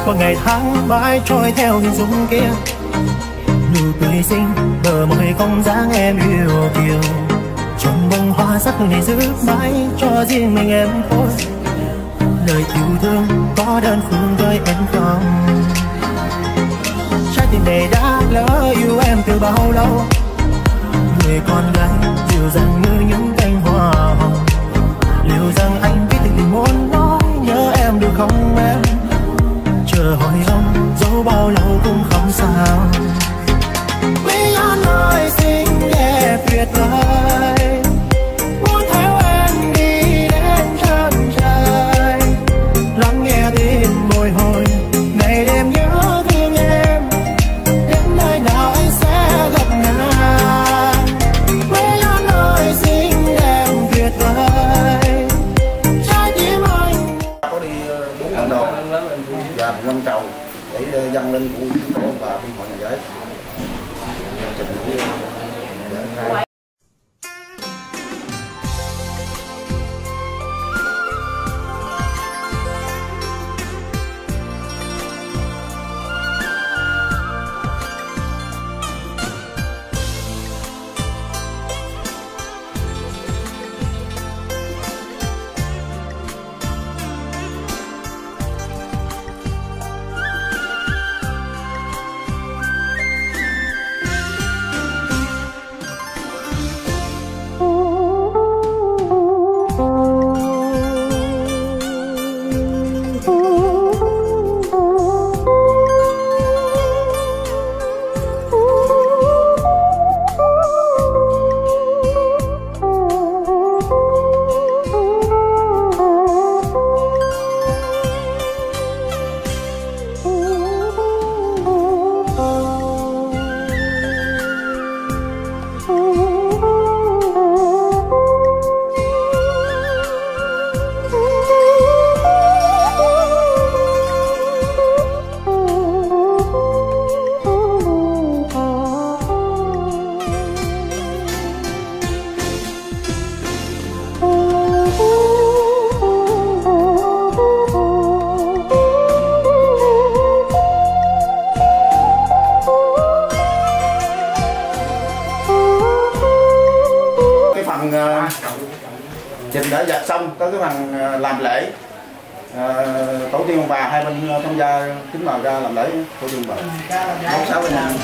qua ngày tháng mãi trôi theo hình dung kia. Nụ cười xinh bờ môi không dáng em yêu kiều, trong bông hoa sắc này giữ mãi cho riêng mình em thôi. Lời yêu thương có đơn phương với em không? Trái tim này đã lỡ yêu em từ bao lâu. Người con gái dịu dàng như những cánh hoa hồng. Liệu rằng anh biết tình muốn nói nhớ em được không em? Chờ hỏi ông dẫu bao lâu cũng không sao. Quý An ơi xinh đẹp tuyệt vời, muốn theo em đi đến chân trời. Lắng nghe tim bồi hồi ngày đêm nhớ thương em, đến nơi nào anh sẽ gặp nàng. Quý An ơi xinh đẹp tuyệt vời, trái tim anh. Có đi 4 lần đầu và quan trọng để dâng lên của bà bên hội nhà gái. Trình đã dạch xong, có cái phần làm lễ. Tổ tiên ông bà hai bên tham gia kính mời ra làm lễ tổ tiên bà. 6 bên nhà.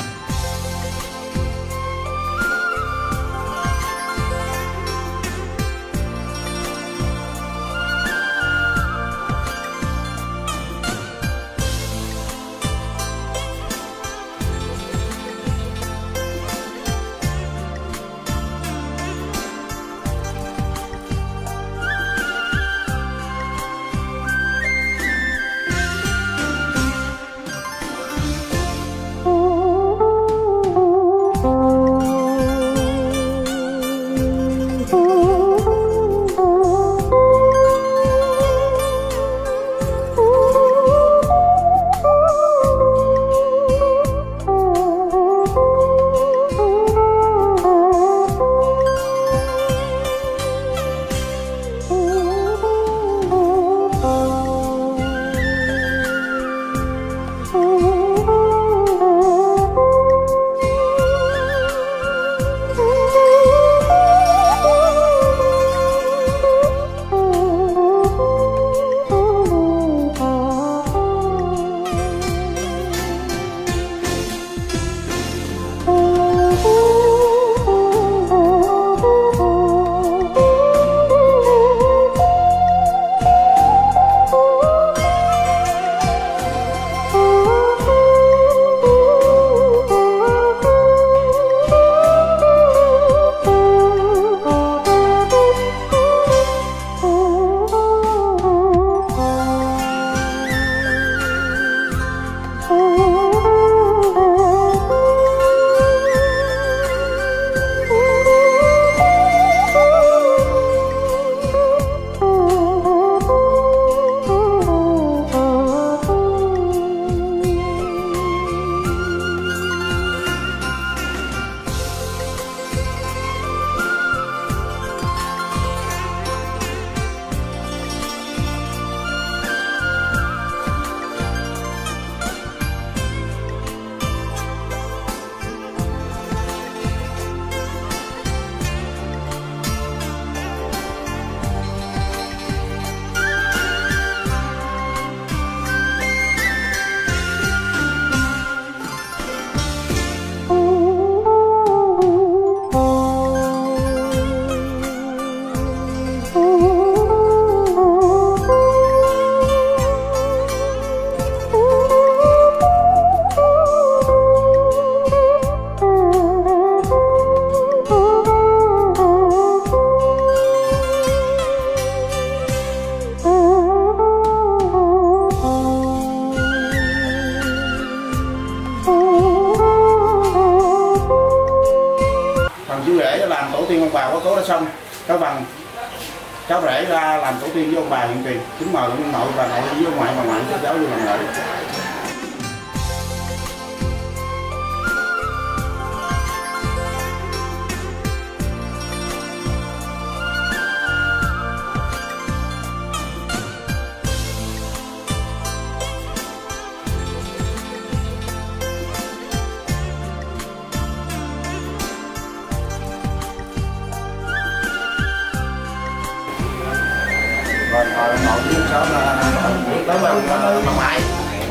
rể làm tổ tiên ông bà quá cố đã xong, cái bằng cháu rể ra làm tổ tiên với ông bà hiện tiền. Kính mời ông nội và nội với ông ngoại bà ngoại cho cháu vô làm lễ. Rồi nội với cháu là tới bà ngoại.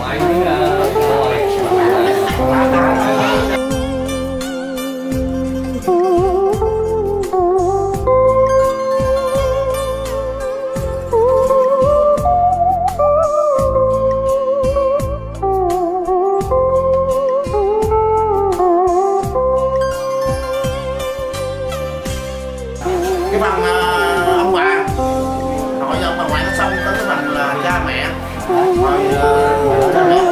Cái bằng ông bà nội với ông bà ngoại nó xong, tới cái bằng là cha mẹ. Rồi cha mẹ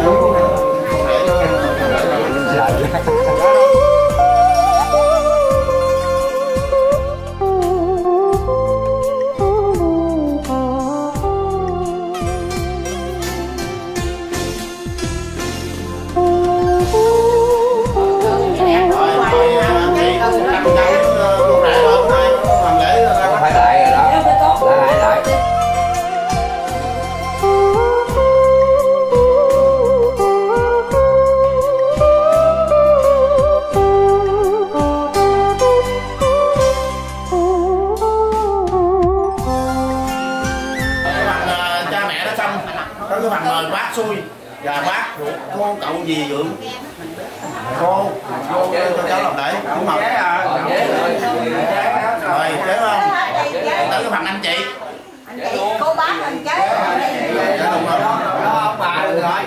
có cái bằng mời bác xui và bác cô cậu gì dưỡng cô cho cháu làm lễ đúng không? Rồi chế không? Tới cái phần anh chị cô bác mình chế đúng rồi đó ông bà được rồi.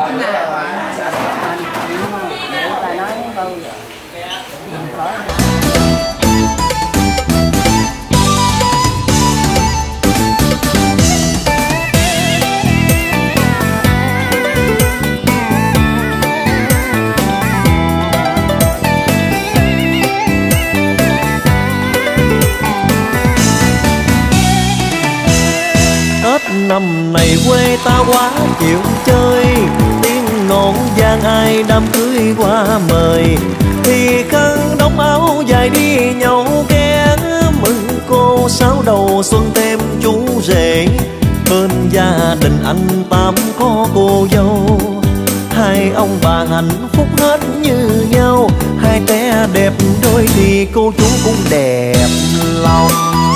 Năm này quê ta quá chịu chơi, tiếng nón vang ai đám cưới qua mời, thì khăn đóng áo dài đi nhậu ghé mừng cô sáu đầu xuân thêm chú rể. Bên gia đình anh Tám có cô dâu, hai ông bà hạnh phúc hết như nhau, hai té đẹp đôi thì cô chú cũng đẹp lòng.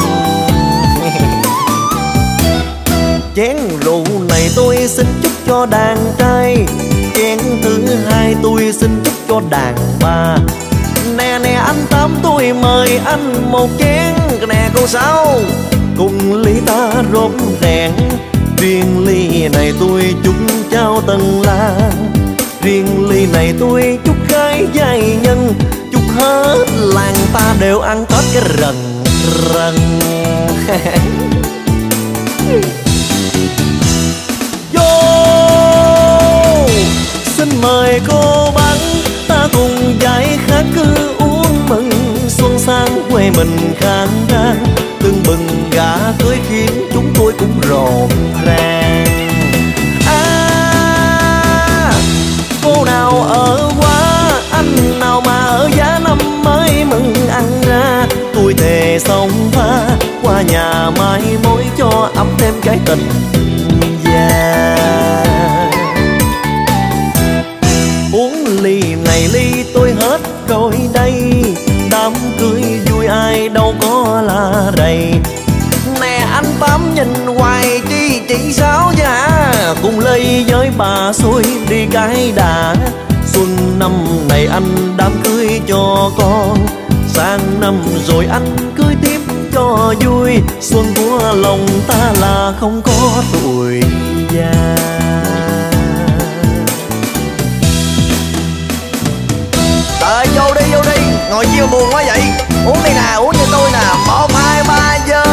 Chén rượu này tôi xin chúc cho đàn trai, chén thứ hai tôi xin chúc cho đàn bà. Nè nè anh Tám tôi mời anh một chén, nè cô Sáu cùng ly ta rộn ràng. Riêng ly này tôi chúc trao Tân Lan, riêng ly này tôi chúc gái giai nhân, chúc hết làng ta đều ăn Tết cái rần rần. Xin mời cô bác ta cùng giải khát cứ uống mừng, xuân sang quê mình khang trang, tưng bừng gà cưới khiến chúng tôi cũng rộn ràng. Cô nào ở quá, anh nào mà ở giá năm mới mừng ăn ra, tôi thề sống pha qua nhà mai mối cho ấm thêm cái tình già. Uống ly này ly tôi hết rồi đây, đám cưới vui ai đâu có là đầy. Nè anh Tám nhìn hoài chi chỉ Sáu chứ hả, cùng ly với bà xui đi cái đà. Xuân năm này anh đám cưới cho con, sang năm rồi anh cưới tiếp cho vui. Xuân của lòng ta là không có tuổi già. Trời vô đi ngồi chiêu buồn quá vậy. Uống đi nè, uống như tôi nè, 1, 2, 3 giờ.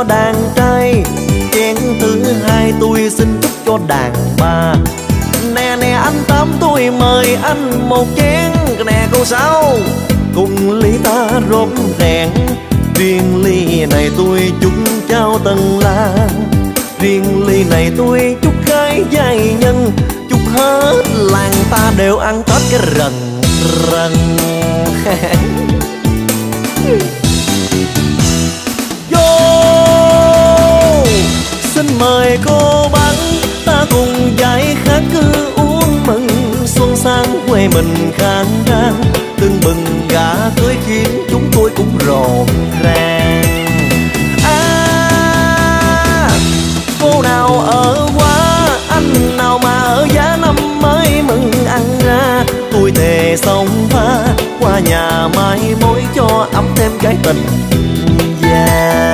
cho đàn trai, chén thứ hai tôi xin chúc cho đàn bà. Nè nè anh Tám tôi mời anh một chén. Nè cô Sáu cùng ly ta rộn ràng, riêng ly này tôi chúc trao tầng la, riêng ly này tôi chúc gái giai nhân, chúc hết làng ta đều ăn Tết cái rần rần. Vô xin mời cô bác ta cùng giải khát cứ uống mừng xuân sang quê mình khang trang, tưng bừng gà cưới khiến chúng tôi cũng rộn ràng. Cô nào ở quá, anh nào mà ở giá năm mới mừng ăn ra, tôi thề sống pha qua nhà mai mối cho ấm thêm cái tình già.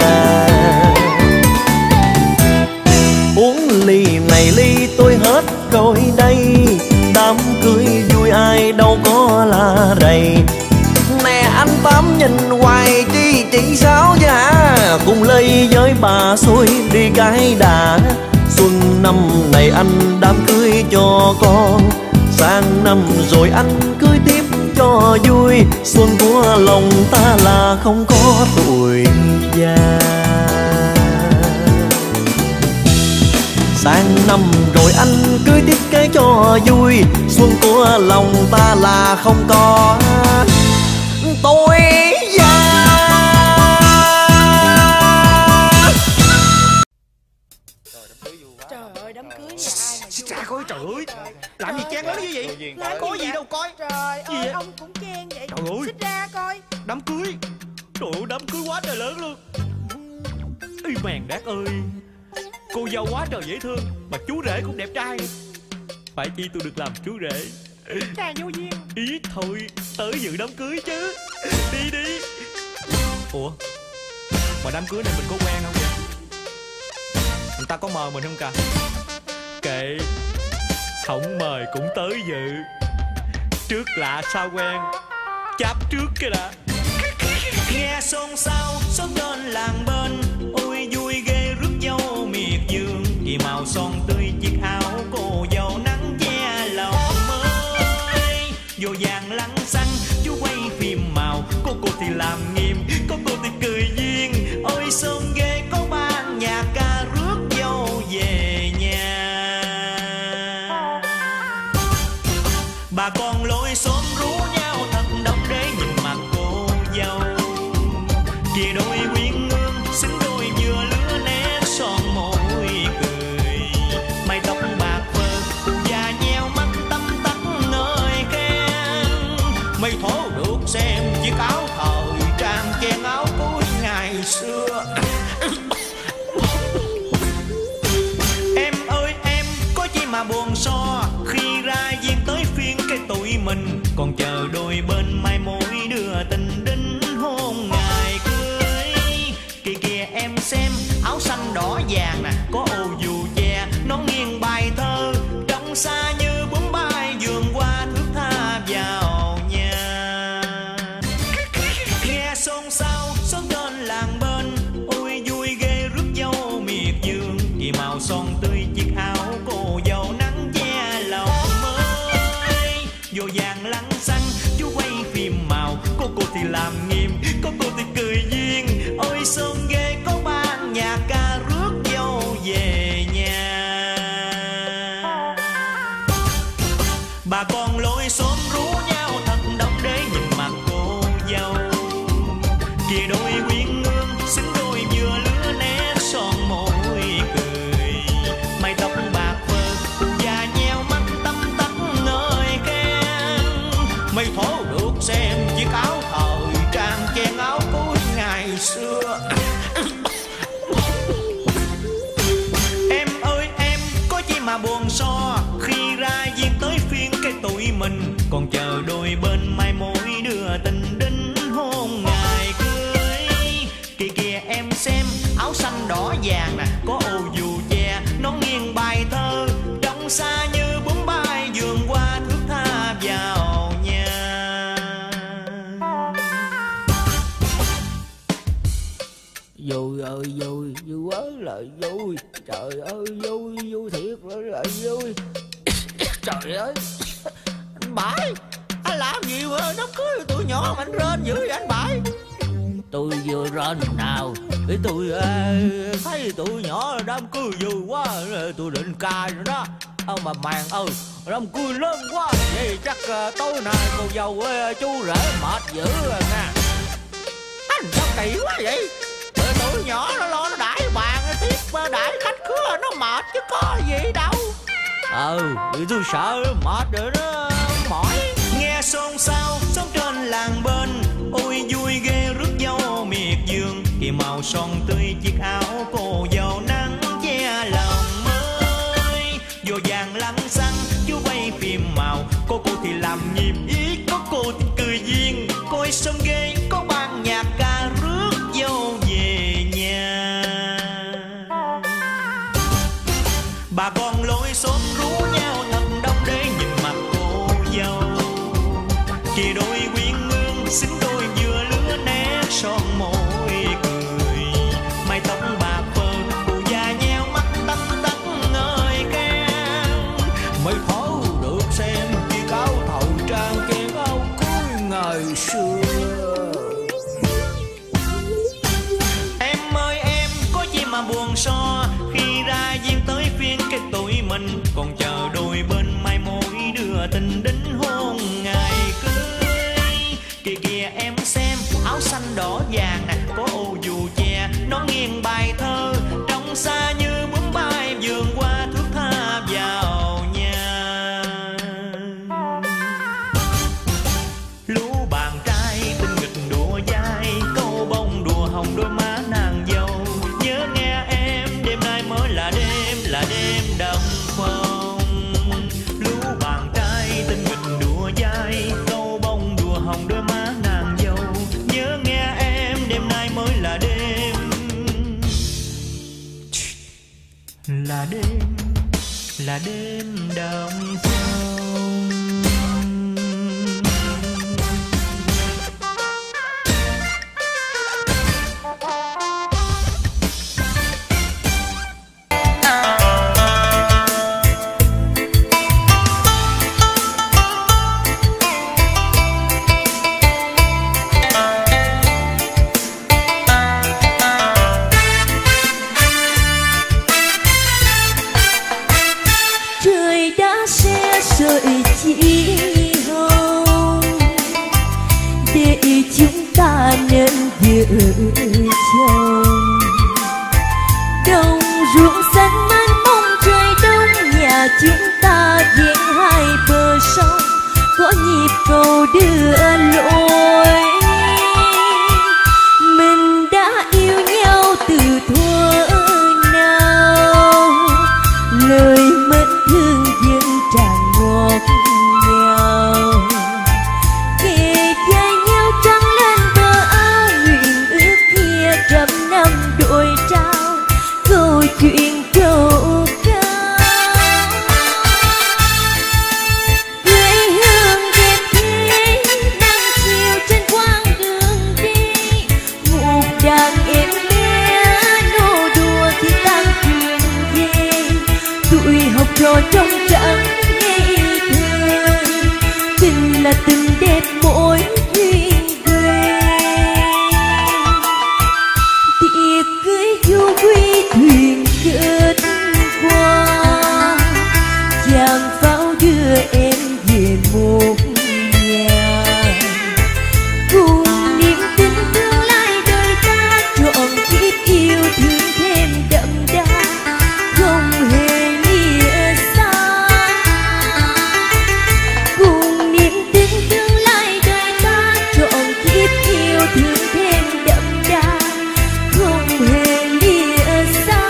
Uống ly này ly tôi hết rồi đây, đám cưới vui ai đâu có là rầy. Nè anh Tám nhìn hoài chi chị Sáu chứ hả, cùng ly với bà xuôi đi cái đà. Xuân năm này anh đám cưới cho con, sang năm rồi anh cưới tiếp cho vui. Xuân của lòng ta là không có tuổi già. Sang năm rồi anh cưới tiếp cái cho vui. Xuân của lòng ta là không có tôi già. Trời ơi, đám cưới nhà ai mà Chà coi trời ơi, làm gì chen lắm như vậy? Có gì đâu coi. Trời ơi, ông cũng chen vậy. Trời ơi, xích ra coi. đám cưới. Trời ơi, đám cưới quá trời lớn luôn. Ây mèn đát ơi, cô dâu quá trời dễ thương, mà chú rể cũng đẹp trai. Phải chi tôi được làm chú rể. Chà vô duyên. Ý thôi, tới dự đám cưới chứ. Đi đi. Ủa, mà đám cưới này mình có quen không vậy? Người ta có mời mình không cả? Kệ, không mời cũng tới dự. Trước lạ sao quen, cháp trước cái đã. Nghe xôn xao xóm trên làng bên, ôi vui ghê rước dâu miệt vườn. Vì màu son tươi chiếc áo cô dâu nắng che lòng mới. Vô vàng lăng xăng chú quay phim màu, cô thì làm nghiêm, cô thì cười duyên. Ôi xôn ghê có ban nhạc ca rước dâu về nhà. Bà con lối xóm rú nhau thật đông để nhìn mặt cô dâu. Kìa đôi quyến ngương xinh đôi vừa lứa nét son môi cười. Mái tóc bạc phơ và nheo mắt tăm tắt nơi khen. Mây thố được xem chiếc áo thời trang chen áo cuối ngày xưa. Em ơi em có chi mà buồn so, khi ra duyên tới phiên cái tụi mình còn chờ đôi bên mai mối đưa tình đính hôn ngày cưới. Kìa kìa em xem áo xanh đỏ vàng nè, có ô dù che nó nghiêng bài thơ. Trong xa như bướm bay vườn qua thước tha vào nhà. Nghe xôn xao xóm trên làng bên, ôi vui ghê rước dâu miệt vườn. Vì màu son tươi chiếc áo cô dâu nắng che lòng mới. Vô vàng lăng xăng chú quay phim màu, cô thì làm nghiêm, cô thì cười duyên. Ôi xôn ghê có ban nhạc ca rước dâu về nhà. Bà con lối xóm rú nhau thật đông để nhìn mặt cô dâu. Kìa đôi quyến ngương xinh đôi vừa lứa nét son môi cười. Mái tóc bạc phơ và nheo mắt tăm tắt nơi khen. Mây thố được xem chiếc áo thời trang chen áo cuối ngày xưa. Em ơi em có chi mà buồn so, khi ra duyên tới phiên cái tụi mình còn chờ đôi bên mai mối đưa tình đính hôn ngày cưới. Kìa kìa em xem áo xanh đỏ vàng nè, có ô dù che nó nghiêng bài thơ. Trong xa như bướm bay vườn qua thước tha vào nhà. Vui ơi vui, vui, trời ơi vui, vui thiệt là vui. Trời ơi, anh Bảy, anh làm gì mà đám cưới tụi nhỏ mà anh rên dữ vậy anh Bảy? Tôi vừa rên nào, để tôi thấy tụi nhỏ đám cưới vui quá, tôi định cài rồi đó. Mà màn đám cưới lớn quá, vậy chắc tối nay cô dâu chú rể mệt dữ rồi nha. Anh sao kỳ quá vậy? Tụi nhỏ nó lo nó đãi bàn tiếp đãi khách khứa nó mệt chứ có gì đâu. Tôi sợ mệt rồi đó mỏi. Nghe xôn xao sống trên làng bên, ôi vui ghê rước dâu miệt vườn. Thì màu son tươi chiếc áo cô dâu nắng che lòng mới. Vô vàng lăng xăng chú quay phim màu, cô thì làm nhiệm ý, có cô thì cười duyên. Coi sông ghê có ban nhạc ca rước dâu về nhà. Bà con lối xóm rú nhau ngập đông để nhìn mặt cô dâu. Kỳ đôi quyến ngương xinh đôi vừa lứa nét son môi cười. Mái tóc bạc phơ cụ già nheo mắt tắt tắt ngời khen. Mới thấu được xem chiếc áo thầu trang chiếc áo cưới ngày xưa. Em ơi em có gì mà buồn so, khi ra duyên tới phiên cái tụi mình còn chờ đôi bên mai mối đưa tình đến hôn ngày cưới. Kìa kìa em xem áo xanh đỏ vàng nè, có ô dù che nó nghiêng bài thơ. Trong xa như bướm bay vườn qua thước tha vào nhà. Lũ bạn trai tinh nghịch đùa dai, câu bông đùa hồng đôi má nàng dâu. Nhớ nghe em đêm nay mới là đêm đậm phong. Lũ bạn trai tinh nghịch đùa dai, câu bông đùa hồng đôi má nàng dâu. Nhớ nghe em đêm nay mới là đêm đậm phong. Trời đã xe sợi chỉ hồng để chúng ta nên vợ chồng. Đồng ruộng xanh mênh mông trời đông, nhà chúng ta ven hai bờ sông có nhịp cầu đưa lối. Mình đã yêu nhau từ thuở nào, lời mến thương vẫn tràn ngọt ngào. Kề vai nhau trăng lên bờ áo, nguyện ước kia trăm năm đôi trao, câu chuyện câu ca. Quê hương đẹp thế đang chiều trên quãng đường đi. Một đàn em bé nô đùa khi tan chuyện về, tuổi học trò trong trắng ngây thơ. Tình là tình đẹp mỗi duyên quê. Tiệc cưới du quy thuyền kết qua, chàng pháo đưa em về một nhà. Cùng niềm tin tương lai đời ta, trọn kiếp yêu thương thêm đậm đà, không hề lìa xa. Cùng niềm tin tương lai đời ta, trọn kiếp yêu thương thêm đậm đà, không hề lìa xa.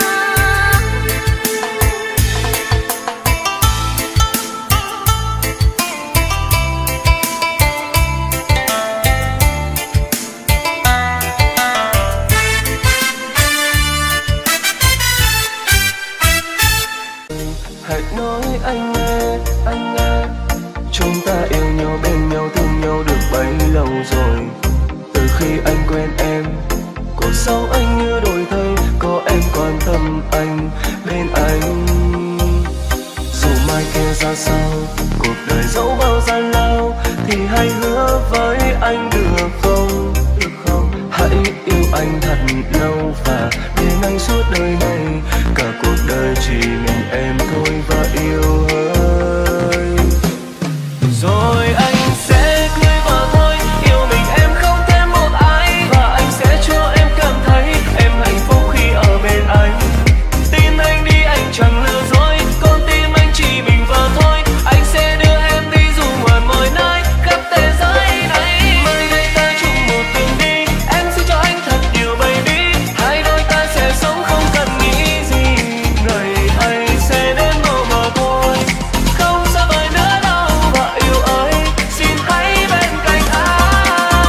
Hãy nói anh nghe, chúng ta yêu nhau bên nhau thương nhau được bấy lâu rồi. Từ khi anh quen em, cuộc sống anh như đổi thay, có em qua quan tâm anh, bên anh. Dù mai kia ra sao, cuộc đời dẫu bao gian lao, thì hãy hứa với anh được không? Được không? Hãy yêu anh thật lâu và bên anh suốt đời này. Cả cuộc đời chỉ mình em thôi và yêu hơi. Rồi anh sẽ cưới vợ thôi, yêu mình em không thêm một ai, và anh sẽ cho em cảm thấy em hạnh phúc khi ở bên anh. Tin anh đi, anh chẳng lừa dối, con tim anh chỉ mình vợ thôi. Anh sẽ đưa em đi dù ngoài mọi nơi khắp thế giới này. Mai đây ta chung một đường đi, em sẽ cho anh thật nhiều baby. Hai đôi ta sẽ sống không cần nghĩ gì, ngày ấy sẽ đến đâu mà thôi. Không xa vời nữa đâu vợ yêu ơi, xin hãy bên cạnh anh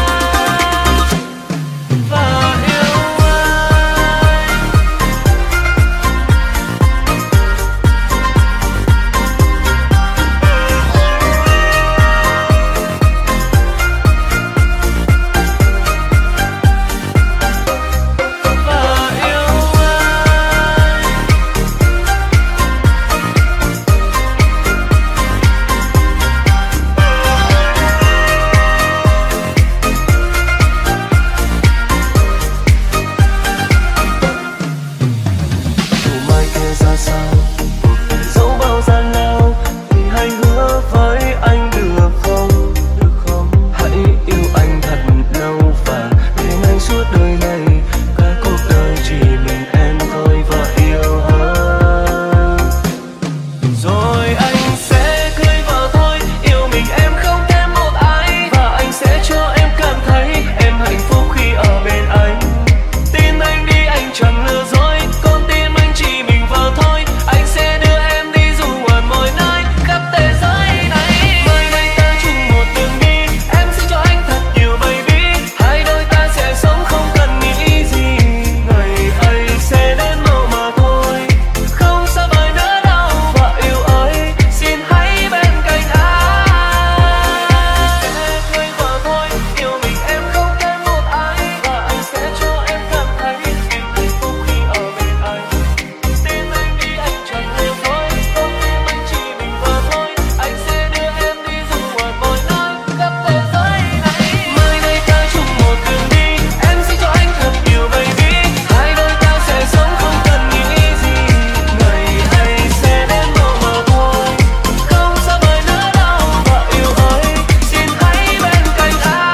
và yêu anh. Và yêu dù mai kia ra sao, cuộc đời dẫu bao gian lao, thì hãy hứa với anh được không? Được không? Hãy yêu anh thật lâu và bên anh suốt đời này. Cả cuộc đời chỉ mình em thôi và yêu hơn. Rồi anh sẽ cưới vợ thôi, yêu mình em không thêm một ai, và anh sẽ cho em cảm thấy em hạnh phúc khi ở bên anh. Tin anh đi, anh chẳng lừa dối, con tim anh chỉ mình vợ thôi. Anh sẽ đưa em đi dù ngoài mọi nơi khắp thế giới này. Mai đây ta chung một đường đi, em sẽ cho anh thật nhiều baby. Hai đôi ta sẽ sống không cần nghĩ gì, ngày ấy sẽ đến đâu mà thôi. Không xa vời nữa đâu vợ yêu ơi, xin hãy bên cạnh anh. Cưới vợ thôi, yêu mình em không thêm một ai, và anh sẽ cho em cảm thấy em hạnh phúc khi ở bên anh. Tin anh đi, anh chẳng lừa dối, con tim anh chỉ mình vợ thôi. Anh sẽ đưa em đi dù ngoài mọi nơi khắp thế giới này. Mai đây ta chung một đường đi, em sẽ cho anh thật nhiều baby. Hai đôi ta sẽ sống không cần nghĩ gì, ngày ấy sẽ đến đâu mà thôi. Không xa vời nữa đâu vợ yêu ơi, xin hãy bên cạnh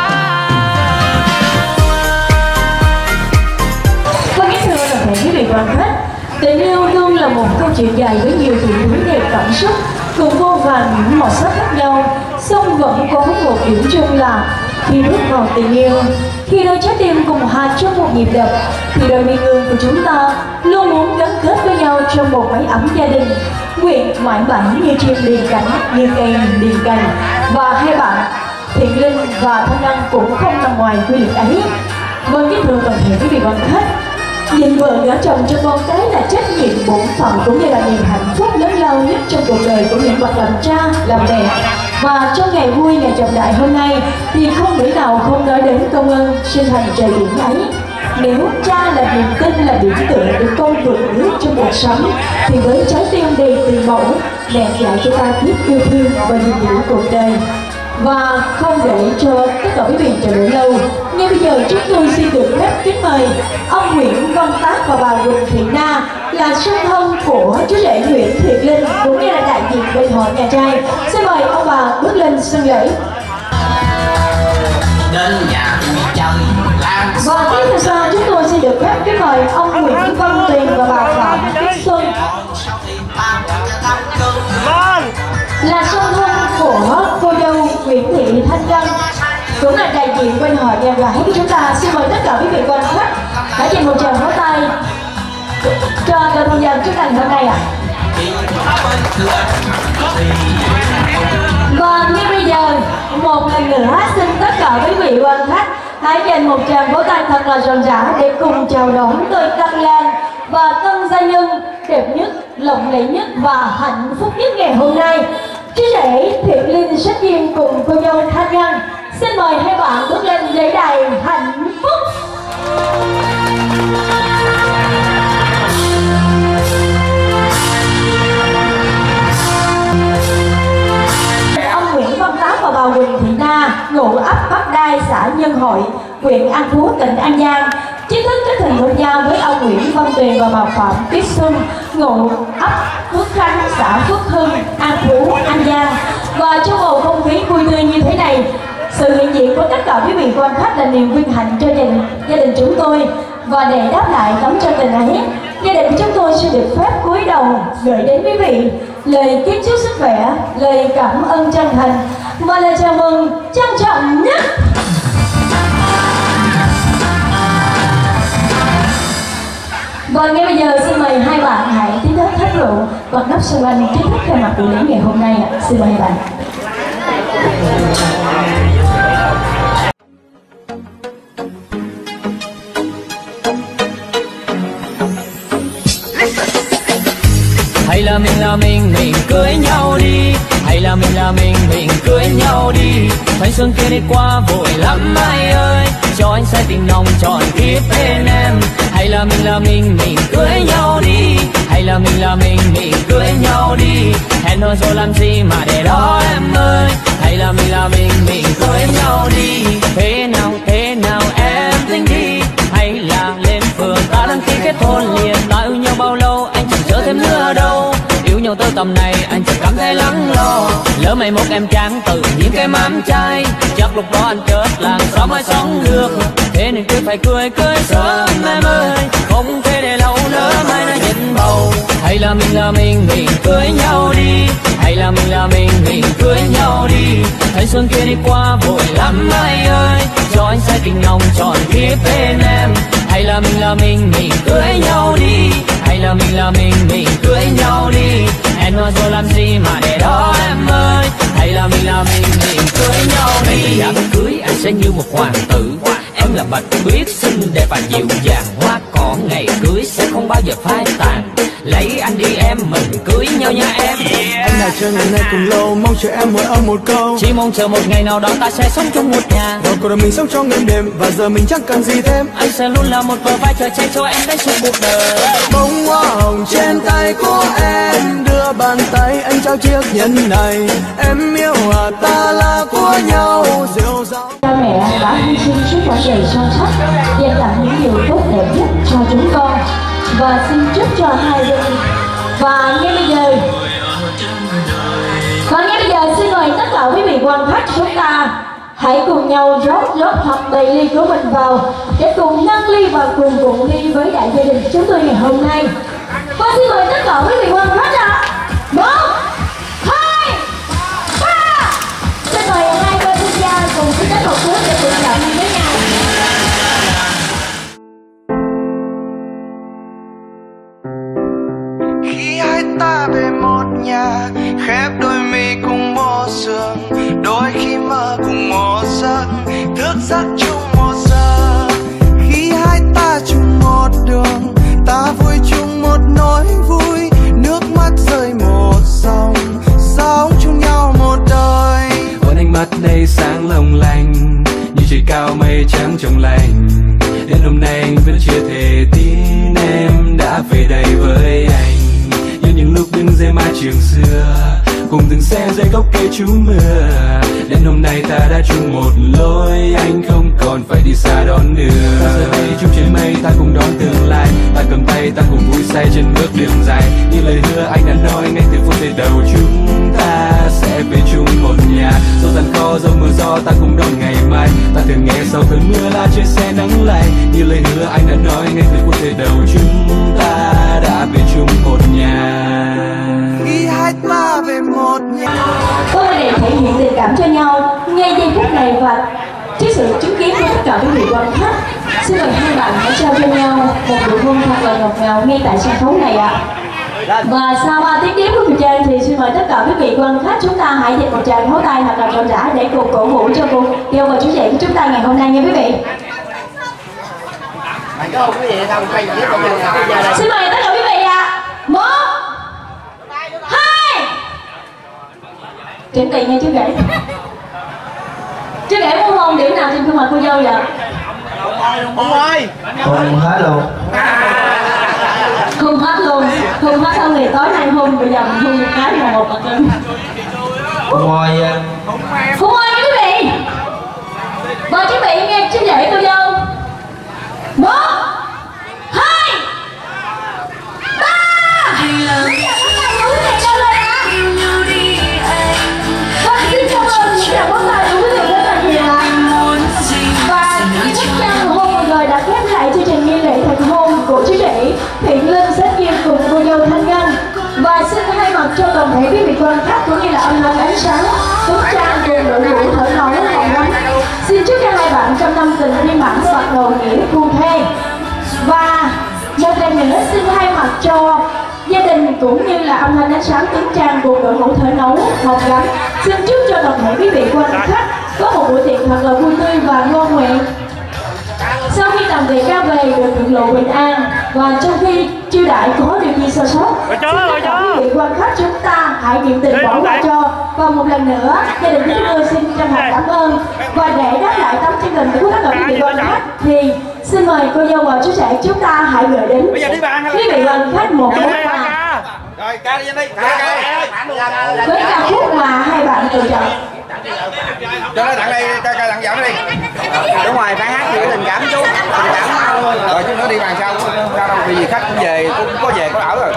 Vâng, kính thưa toàn thể quý vị quan khách, tình yêu luôn là một câu chuyện dài với nhiều tình huống đẹp cảm xúc, cùng vô vàn những màu sắc khác nhau, song vẫn có một điểm chung là khi bước vào tình yêu, khi đôi trái tim cùng hòa trong một nhịp đập, thì đôi mi ương của chúng ta luôn muốn gắn kết với nhau trong một mái ấm gia đình, nguyện mãi mãi như chim liền cánh, như cây liền cành. Và hai bạn Thiện Linh và Thanh Đăng cũng không nằm ngoài quy luật ấy. Vâng, kính thưa toàn thể quý vị quan khách, nhìn vợ gả chồng cho con cái là trách nhiệm bổn phận cũng như là niềm hạnh phúc lớn lao nhất trong cuộc đời của những bậc làm cha, làm mẹ. Và trong ngày vui, ngày trọng đại hôm nay thì không thể nào không nói đến công ơn sinh thành trời biển ấy. Nếu cha là niềm tin, là điểm tựa để con vượt bước trong cuộc sống, thì với trái tim đầy tình mẫu, mẹ dạy cho ta biết yêu thương và gìn giữ cuộc đời. Và không để cho tất cả quý vị chờ đợi lâu, ngay bây giờ chúng tôi xin được phép kính mời ông Nguyễn Văn Tác và bà Quỳnh Thị Na là song thân của chú rể Nguyễn Thiện Linh cũng như là đại diện bên họ nhà trai. Xin mời ông bà bước lên sân lễ. Đến nhà chơi làm. Và tiếp theo sau chúng tôi xin được phép kính mời ông Nguyễn Văn Tuyền và bà Phạm Tuyết Xuân là song thân của cô dâu Nguyễn Thị Thanh Đăng cũng là đại diện bên họ nhà gái của chúng ta. Xin mời tất cả quý vị quan khách hãy dành một tràng vỗ tay cho đợt tham gia chúng ta ngày hôm nay ạ. Và ngay bây giờ một lần nữa xin tất cả quý vị quan khách hãy dành một tràng vỗ tay thật là rộn rã để cùng chào đón đôi tân lang và tân gia nhân đẹp nhất, lộng lẫy nhất và hạnh phúc nhất ngày hôm nay. Chú rể Thiện Linh Sách Diêm cùng cô dâu Thanh Đăng xin mời hai bạn bước lên lễ đài hạnh phúc. ngụ ấp Bắc Đai, xã Nhân Hội, huyện An Phú, tỉnh An Giang, chính thức kết thành hôn nhau với ông Nguyễn Văn Tuyền và bà Phạm Tuyết Xuân, ngụ ấp Phước Khánh, xã Phước Hưng, An Phú, An Giang. Và trong bầu không khí vui tươi như thế này, sự hiện diện của tất cả quý vị quan khách là niềm vinh hạnh cho gia đình chúng tôi. Và để đáp lại tấm chân tình ấy, gia đình chúng tôi sẽ được phép cúi đầu gửi đến quý vị lời kính chúc sức khỏe, lời cảm ơn chân thành và lời chào mừng trân trọng nhất. Và ngay bây giờ xin mời hai bạn hãy tiến tới thách rượu và nắp sân anh chính thức khai mạc buổi lễ ngày hôm nay. Xin mời hai bạn. Hay là mình cưới nhau đi, hay là mình cưới nhau đi. Thanh xuân kia đi qua vội lắm ai ơi, cho anh say tình nồng trọn kiếp bên em. Hay là mình cưới nhau đi, hay là mình cưới nhau đi. Hẹn hò rồi làm gì mà để đó em ơi. Hay là mình cưới nhau đi. Thế nào em tính đi, hay là lên phường ta đăng ký kết hôn liền. Ta yêu nhau bao lâu anh chẳng chờ thêm nữa đâu. Yêu nhau tới tầm này anh chẳng cảm thấy lắng lo. Lỡ mày mốt em chán tự nhiên cái mám trai, chắc lúc đó anh chết làm sao mới sống được. Thế nên cứ phải cưới sớm em ơi, không thể để lâu nữa mai nó dính bầu. Hay là mình cưới nhau đi, hay là mình cưới nhau đi. Thanh xuân kia đi qua vội lắm ai ơi, cho anh say tình nồng trọn kiếp bên em. Hay là mình cưới nhau đi, hay là mình cưới nhau đi. Hẹn hò rồi làm gì mà để đó em ơi. Hay là mình cưới nhau đi. Đám cưới anh sẽ như một hoàng tử, em là bạch tuyết xinh đẹp và dịu dàng. Hoa cỏ ngày cưới sẽ không bao giờ phai tàn. Lấy anh đi em, mình cưới nhau nha em. Anh đã chờ ngày này cùng lâu, mong chờ em mỗi âm một câu. Chỉ mong chờ một ngày nào đó ta sẽ sống chung một nhà. Rồi cuộc đời mình sống trong êm đềm, và giờ mình chẳng cần gì thêm. Anh sẽ luôn là một bờ vai chờ che cho em đến suốt cuộc đời. Bông hoa hồng trên tay của em, đưa bàn tay anh trao chiếc nhẫn này. Em yêu ta là của nhau, rượu rau. Cha mẹ đã hy sinh suốt quãng đời son sắt, dành tặng những điều tốt đẹp nhất cho chúng con. Và xin chúc cho hai bên. Và ngay bây giờ xin mời tất cả quý vị quan khách chúng ta hãy cùng nhau rót thật đầy ly của mình vào để cùng nâng ly và cùng cụng ly với đại gia đình chúng tôi ngày hôm nay. Và xin mời tất cả quý vị quan khách ạ. 1, 2, 3. Xin mời hai bên thương gia cùng với các hộp nước để cùng chạm với nhau. Khi hai ta về một nhà, khép đôi mi cùng một giường, đôi khi mơ cùng một giấc, thức giấc chung một giờ. Khi hai ta chung một đường, ta vui chung một nỗi vui, nước mắt rơi một dòng, sống chung nhau một đời. Còn ánh mắt đây sáng long lanh, như trời cao mây trắng trong lành. Đến hôm nay anh vẫn chưa thể tin em đã về đây với anh. Như những lúc đứng dưới mái trường xưa, cùng từng xe dưới gốc cây trú mưa. Đến hôm nay ta đã chung một lối, anh không còn phải đi xa đón nữa. Ta giờ đây chung trên mây, ta cùng đón tương lai. Ta cầm tay, ta cùng vui say trên bước đường dài. Như lời hứa anh đã nói ngay từ phút giây đầu, chúng ta sẽ về chung một nhà. Dẫu gian khó, dẫu mưa gió, ta cùng đón ngày mai. Ta thường nghe sau cơn mưa là trời sẽ nắng lại. Như lời hứa anh đã nói ngay từ phút giây đầu, chúng ta đã về chung một nhà. Khi hai ta về một nhà. Tôi để thể hiện tình cảm cho nhau ngay giây phút này và trước sự chứng kiến của tất cả quý vị quan khách, xin mời hai bạn hãy trao cho nhau một nụ hôn thật là ngọt ngào ngay tại sân khấu này ạ. Và sau 3 tiếng đếm của Trang thì xin mời tất cả quý vị quan khách chúng ta hãy dành một tràng pháo tay thật là rộn rã để cùng cổ vũ cho cuộc yêu và chủ đề của chúng ta ngày hôm nay nha quý vị. Xin mời tất cả quý vị ạ. 1, 2. Chuyển tiền nha chú rể. Chú rể muốn hôn điểm nào trên khuôn mặt cô dâu vậy? Không ơi. Không hết luôn. Hôn hết luôn. Hôn hết hơn thì tối nay hôn, bây giờ mình hôn một cái là một mặt cưng. Ngoài Hôn ơi quý vị. thể quý vị quan khách cũng như là âm thanh ánh sáng Tuấn Trang cùng đội ngũ thở nổi hồng gấm. Xin chúc cho hai bạn trăm năm tình viên mãn soạt đầu nghĩa phu thê. Và một lần nữa xin thay mặt cho gia đình cũng như là âm thanh ánh sáng Tuấn Trang cùng đội ngũ thở nấu hồng gấm, xin chúc cho toàn thể quý vị quan khách có một buổi tiệc thật là vui tươi và ngon nguyện. Sau khi tạm biệt ra về được thượng lộ bình an, và trong khi chiêu đãi có điều gì sơ sót, xin tất cả quý vị quan khách chúng ta hãy nhiệt tình bỏ qua cho. Và một lần nữa gia đình chúng tôi xin chân thành cảm ơn. Và để đáp lại tấm chân tình của tất cả quý vị quan khách thì xin mời cô dâu và chú rể chúng ta hãy gửi đến quý vị quan khách một món quà. Rồi ca đi đi. Với ca khúc mà hai bạn lựa chọn. Cho nó đặng đây, ca đặng dẫn đi. Đúng rồi, phải hát chuyện tình cảm chú. Tình cảm rồi chứ nó đi bàn sau đâu vì khách cũng về, cũng có về có ở rồi.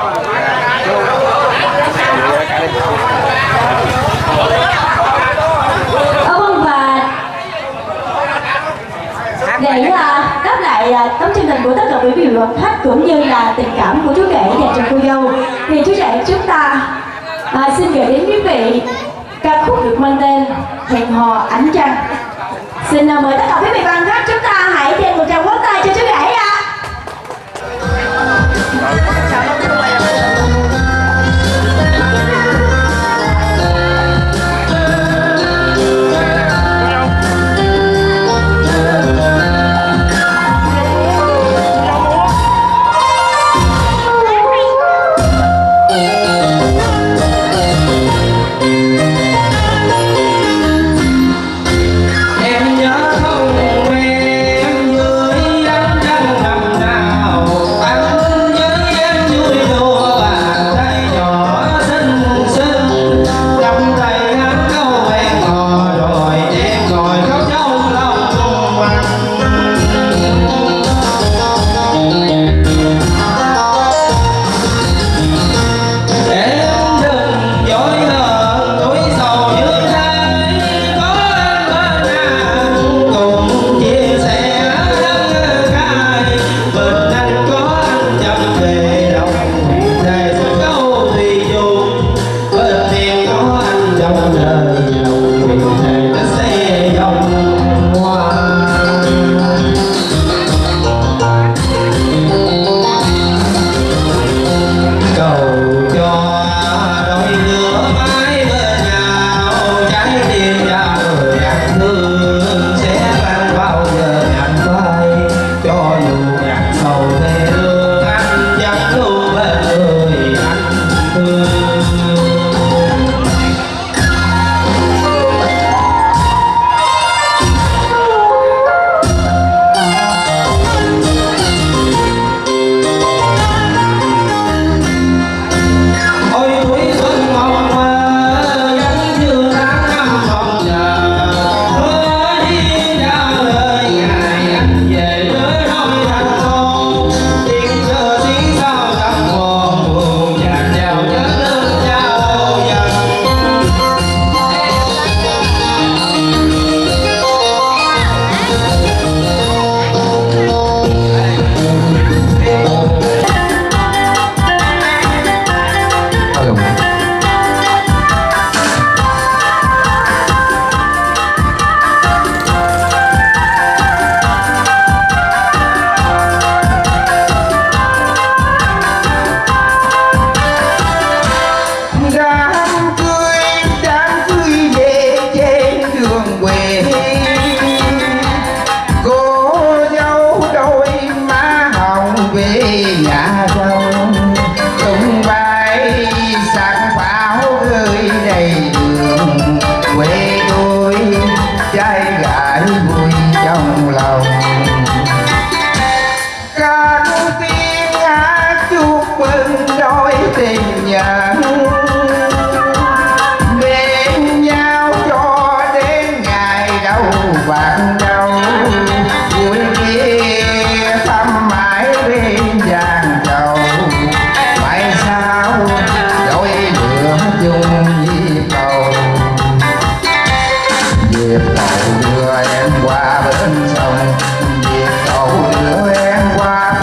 Vâng, và để đáp lại tấm chân tình của tất cả quý vị quan khách cũng như là tình cảm của chú rể dành cho cô dâu thì chú rể chúng ta xin gửi đến quý vị ca khúc được mang tên Hẹn hò ánh trăng. Xin mời tất cả quý vị quan khách chúng ta hãy dành một tràng vỗ tay cho chú rể ạ.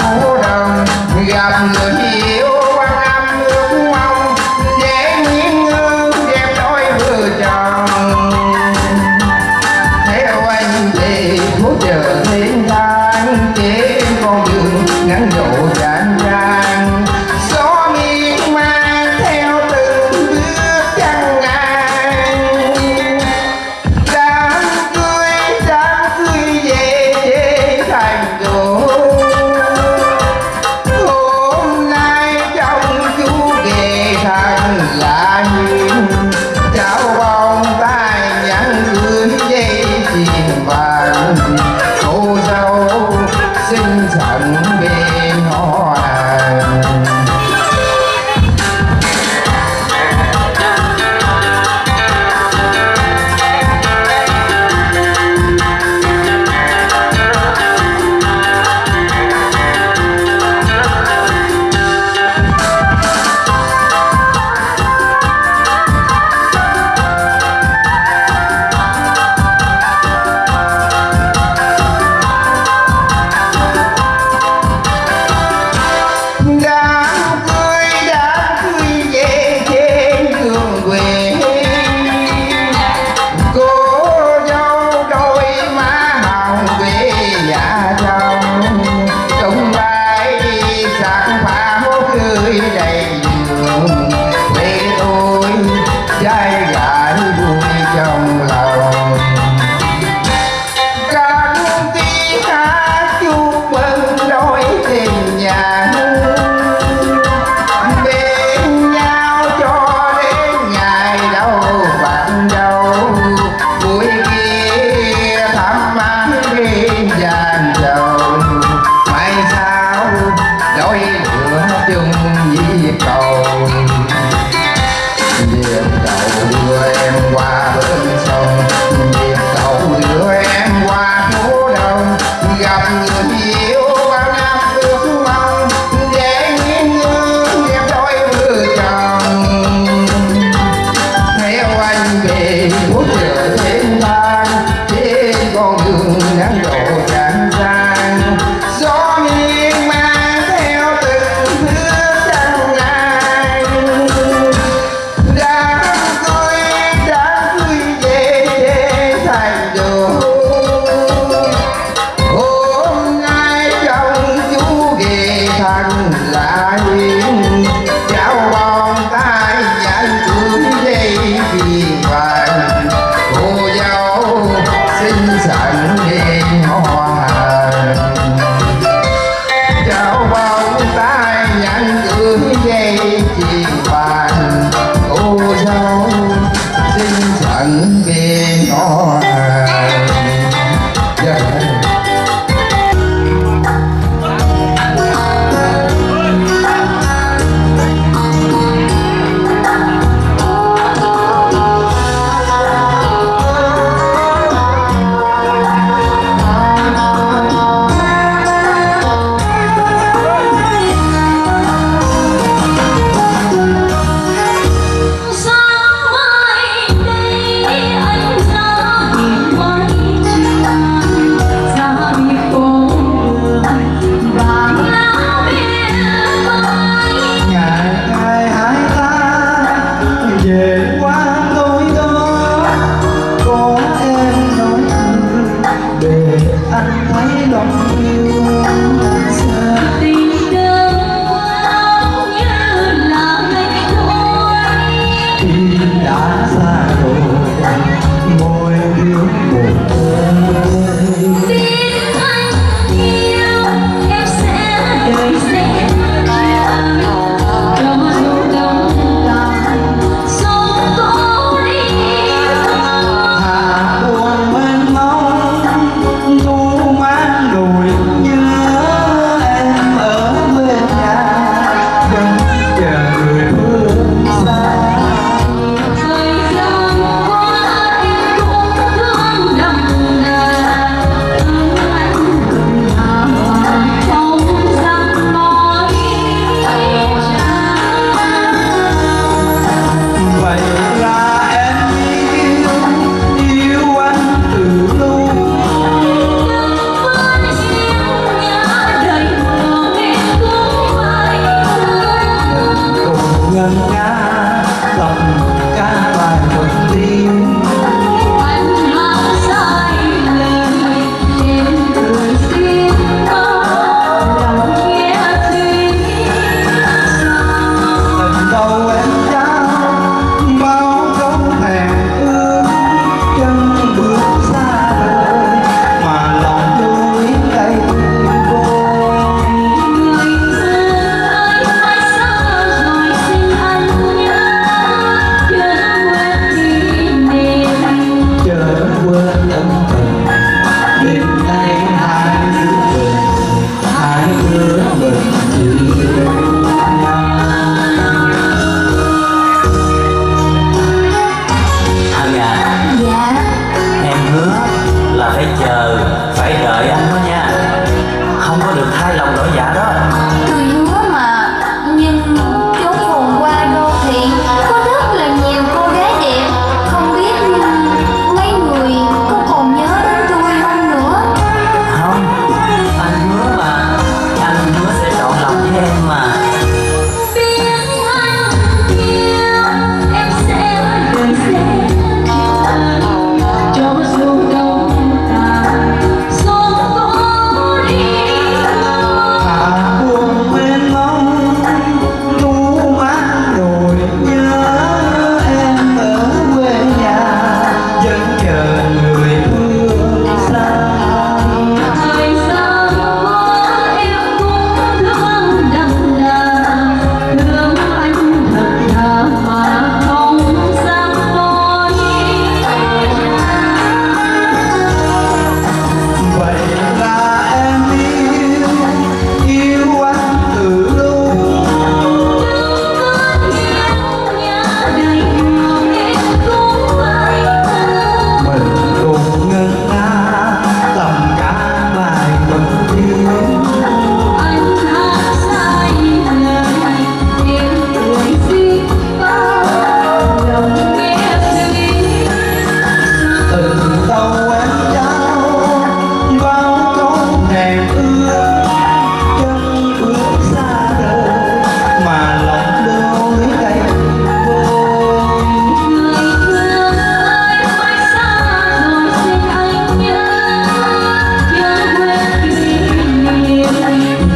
Gặp người yêu quan âm ước mong để nguyện vàng, cô dâu xinh xắn bên họ hàng. Đùi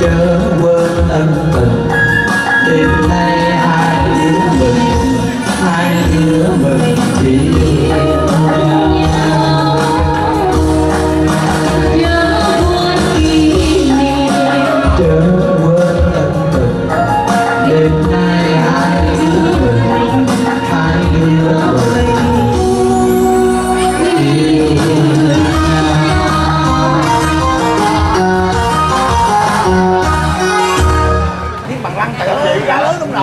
chớ quên ân tình. Đêm nay hai đứa mình chỉ yêu nhau. Chớ quên ân tình. Đêm nay hai đứa mình bằng lăng tự chị ra lớn đúng rồi.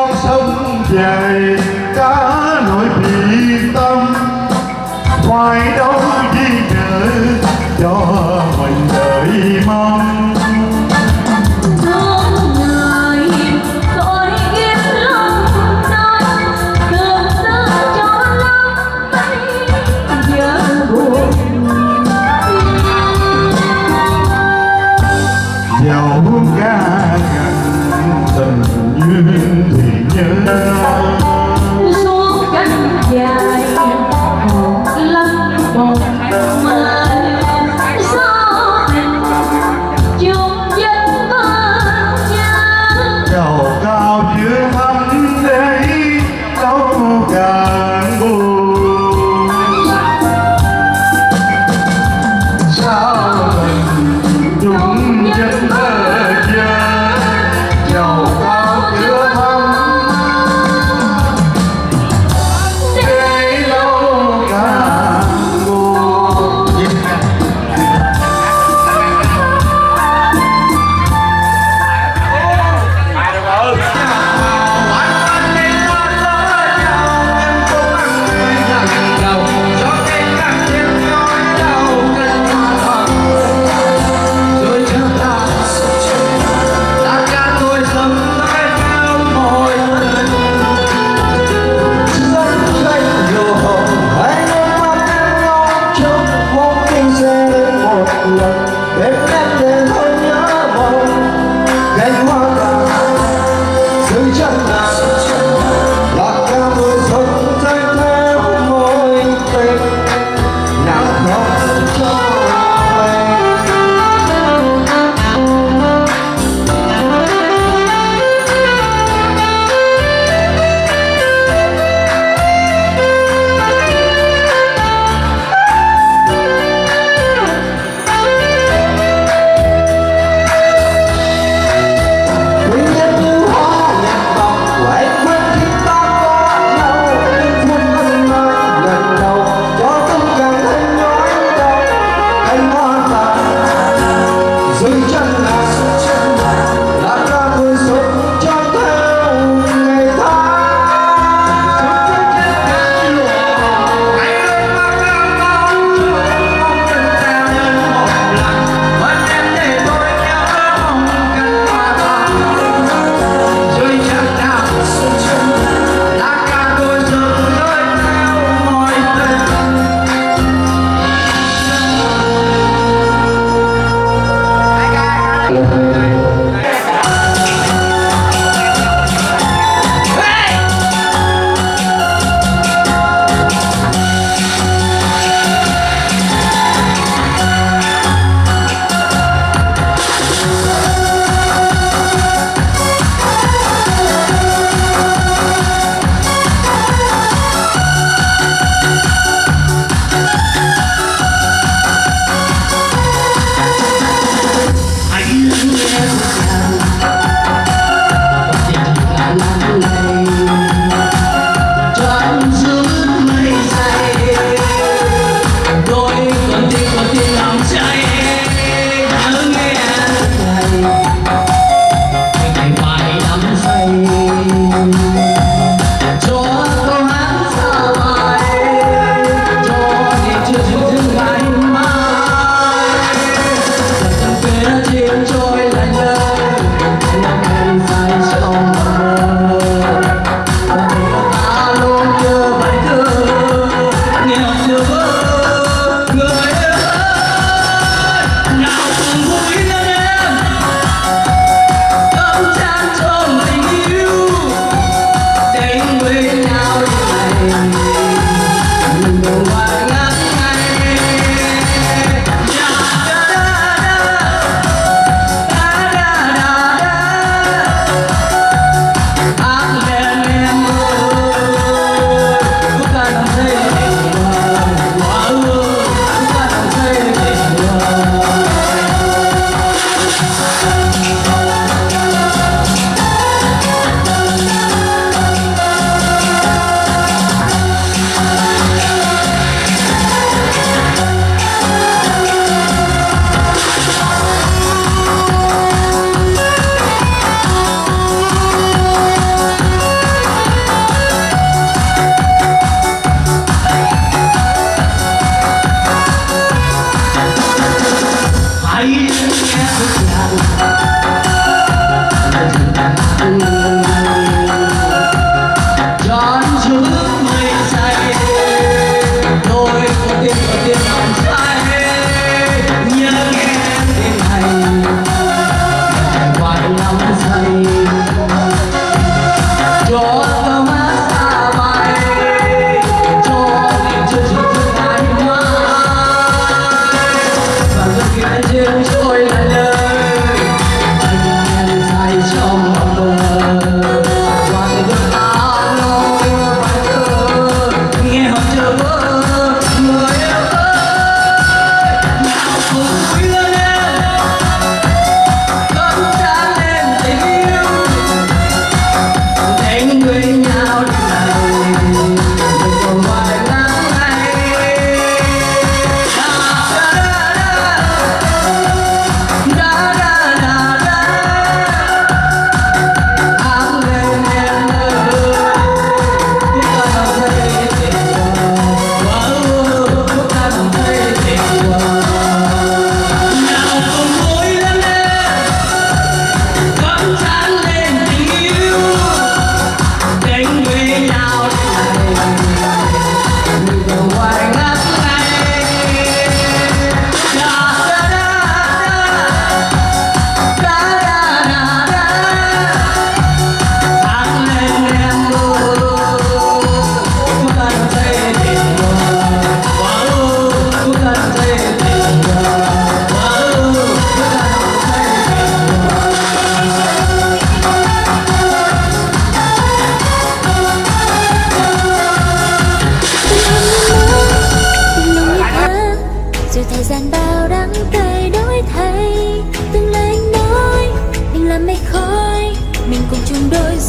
Why cánh hoa vàng dưới chân nàng là ca mưa sông xanh theo môi tình nàng khóc cho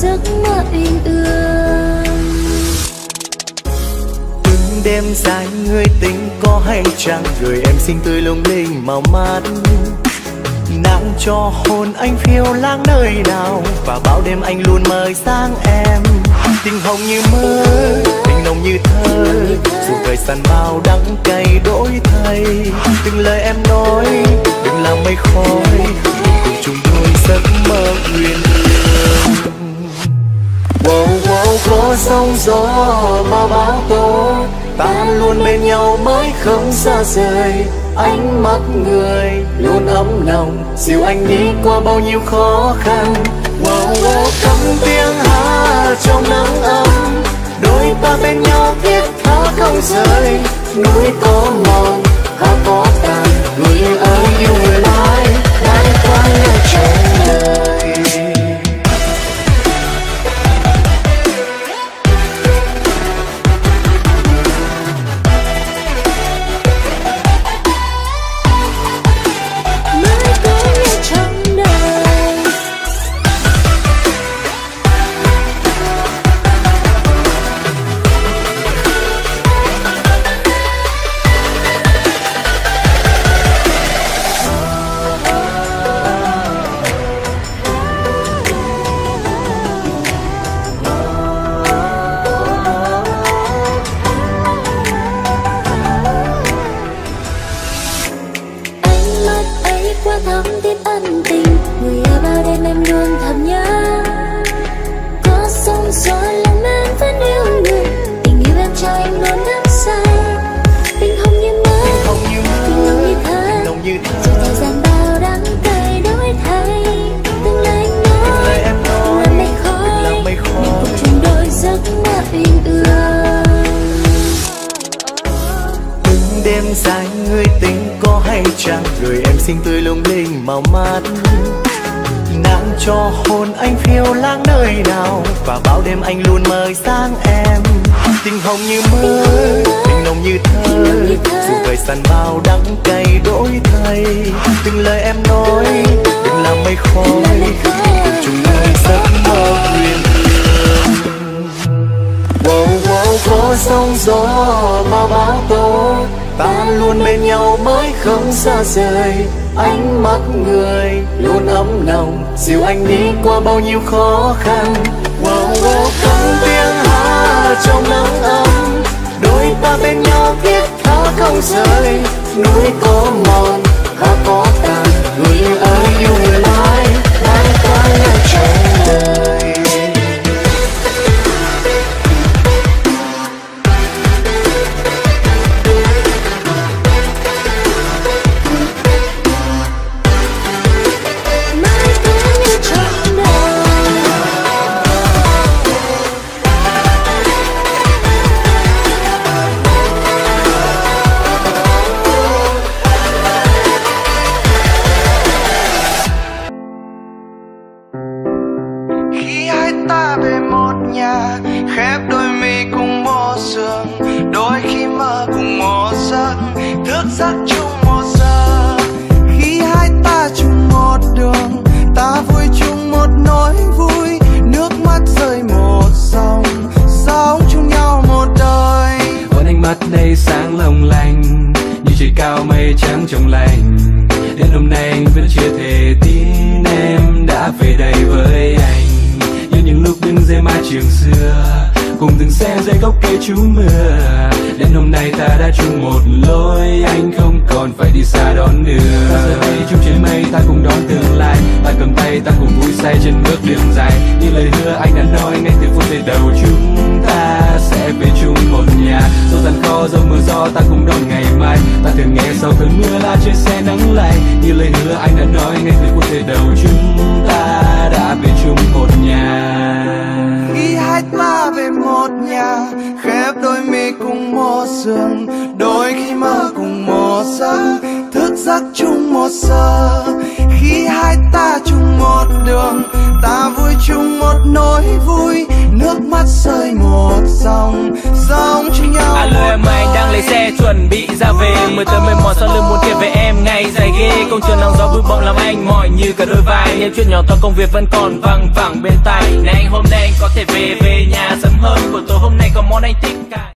giấc mơ uyên ương. Từng đêm dài người tình có hay chăng, rồi em xinh tươi lung linh màu mắt. Nắng cho hồn anh phiêu lãng nơi nào, và bao đêm anh luôn mời sang em. Tình hồng như mơ, tình nồng như thơ, dù đời săn bao đắng cay đổi thay. Từng lời em nói đừng làm mây khói, cùng chung đôi giấc mơ uyên ương. Wow, wow, có sóng gió bao bão tố, ta luôn bên nhau mãi không xa rời. Ánh mắt người luôn ấm nồng, dìu anh đi qua bao nhiêu khó khăn. Wow, wow, cắm tiếng hát trong nắng ấm, đôi ta bên nhau thiết tha không rời. Núi có mòn, hát có tàn, người ơi yêu người mãi, mãi qua nhau trong đời. Xinh tươi lung linh màu mắt, nàng cho hồn anh phiêu lãng nơi nào, và bao đêm anh luôn mời sang em. Tình hồng như mơ, tình nồng như thơ, dù đời săn bao đắng cay đổi thay. Từng lời em nói đừng làm mây khói, cùng chung đôi giấc mơ uyên ương. Wow, wow, có sóng gió bao bão tố, ta luôn bên nhau mãi không xa rời. Ánh mắt người luôn ấm nồng, dìu anh đi qua bao nhiêu khó khăn. Wow, wow, cắm tiếng hát trong nắng ấm, đôi ta bên nhau thiết tha không rời. Núi có mòn, hát có tàn, người ơi yêu người mãi, mãi qua nhau trong đời. Giấc chung một giờ, khi hai ta chung một đường, ta vui chung một nỗi vui, nước mắt rơi một dòng, sống chung nhau một đời. Ôn ánh mắt đây sáng long lanh, như trời cao mây trắng trong lành. Đến hôm nay anh vẫn chưa thể tin em đã về đây với anh, như những lúc đứng dưới mái trường xưa, cùng từng xe dưới gốc cây trú mưa. Đến hôm nay ta đã chung một lối, anh không còn phải đi xa đón đưa. Giờ đây chung trên mây ta cùng đón tương lai, ta cầm tay ta cùng vui say trên bước đường dài. Như lời hứa anh đã nói ngay từ phút giây đầu, chúng ta sẽ về chung một nhà. Dẫu gian khó dẫu mưa gió ta cùng đón ngày mai, ta thường nghe sau cơn mưa là trên xe nắng lạnh. Như lời hứa anh đã nói ngay từ phút giây đầu, chúng ta đã về chung một nhà. Khi hai ta về một nhà, khép đôi mi cùng một giường, đôi khi mơ cùng một giấc, thức giấc chung một giờ. Khi hai ta chung một đường, ta vui chung một nỗi vui, nước mắt rơi một dòng, sống chung nhau. Alo em, anh đang lấy xe chuẩn bị ra về, mười tới mười mỏi sau lưng muốn kể về em ngày dài ghê. công trường nắng gió bụi bặm làm anh mỏi như cả đôi vai. Những chuyện nhỏ to công việc vẫn còn văng vẳng bên tai. Này anh hôm nay anh có thể về nhà sớm hơn, buổi tối hôm nay có món anh thích cả.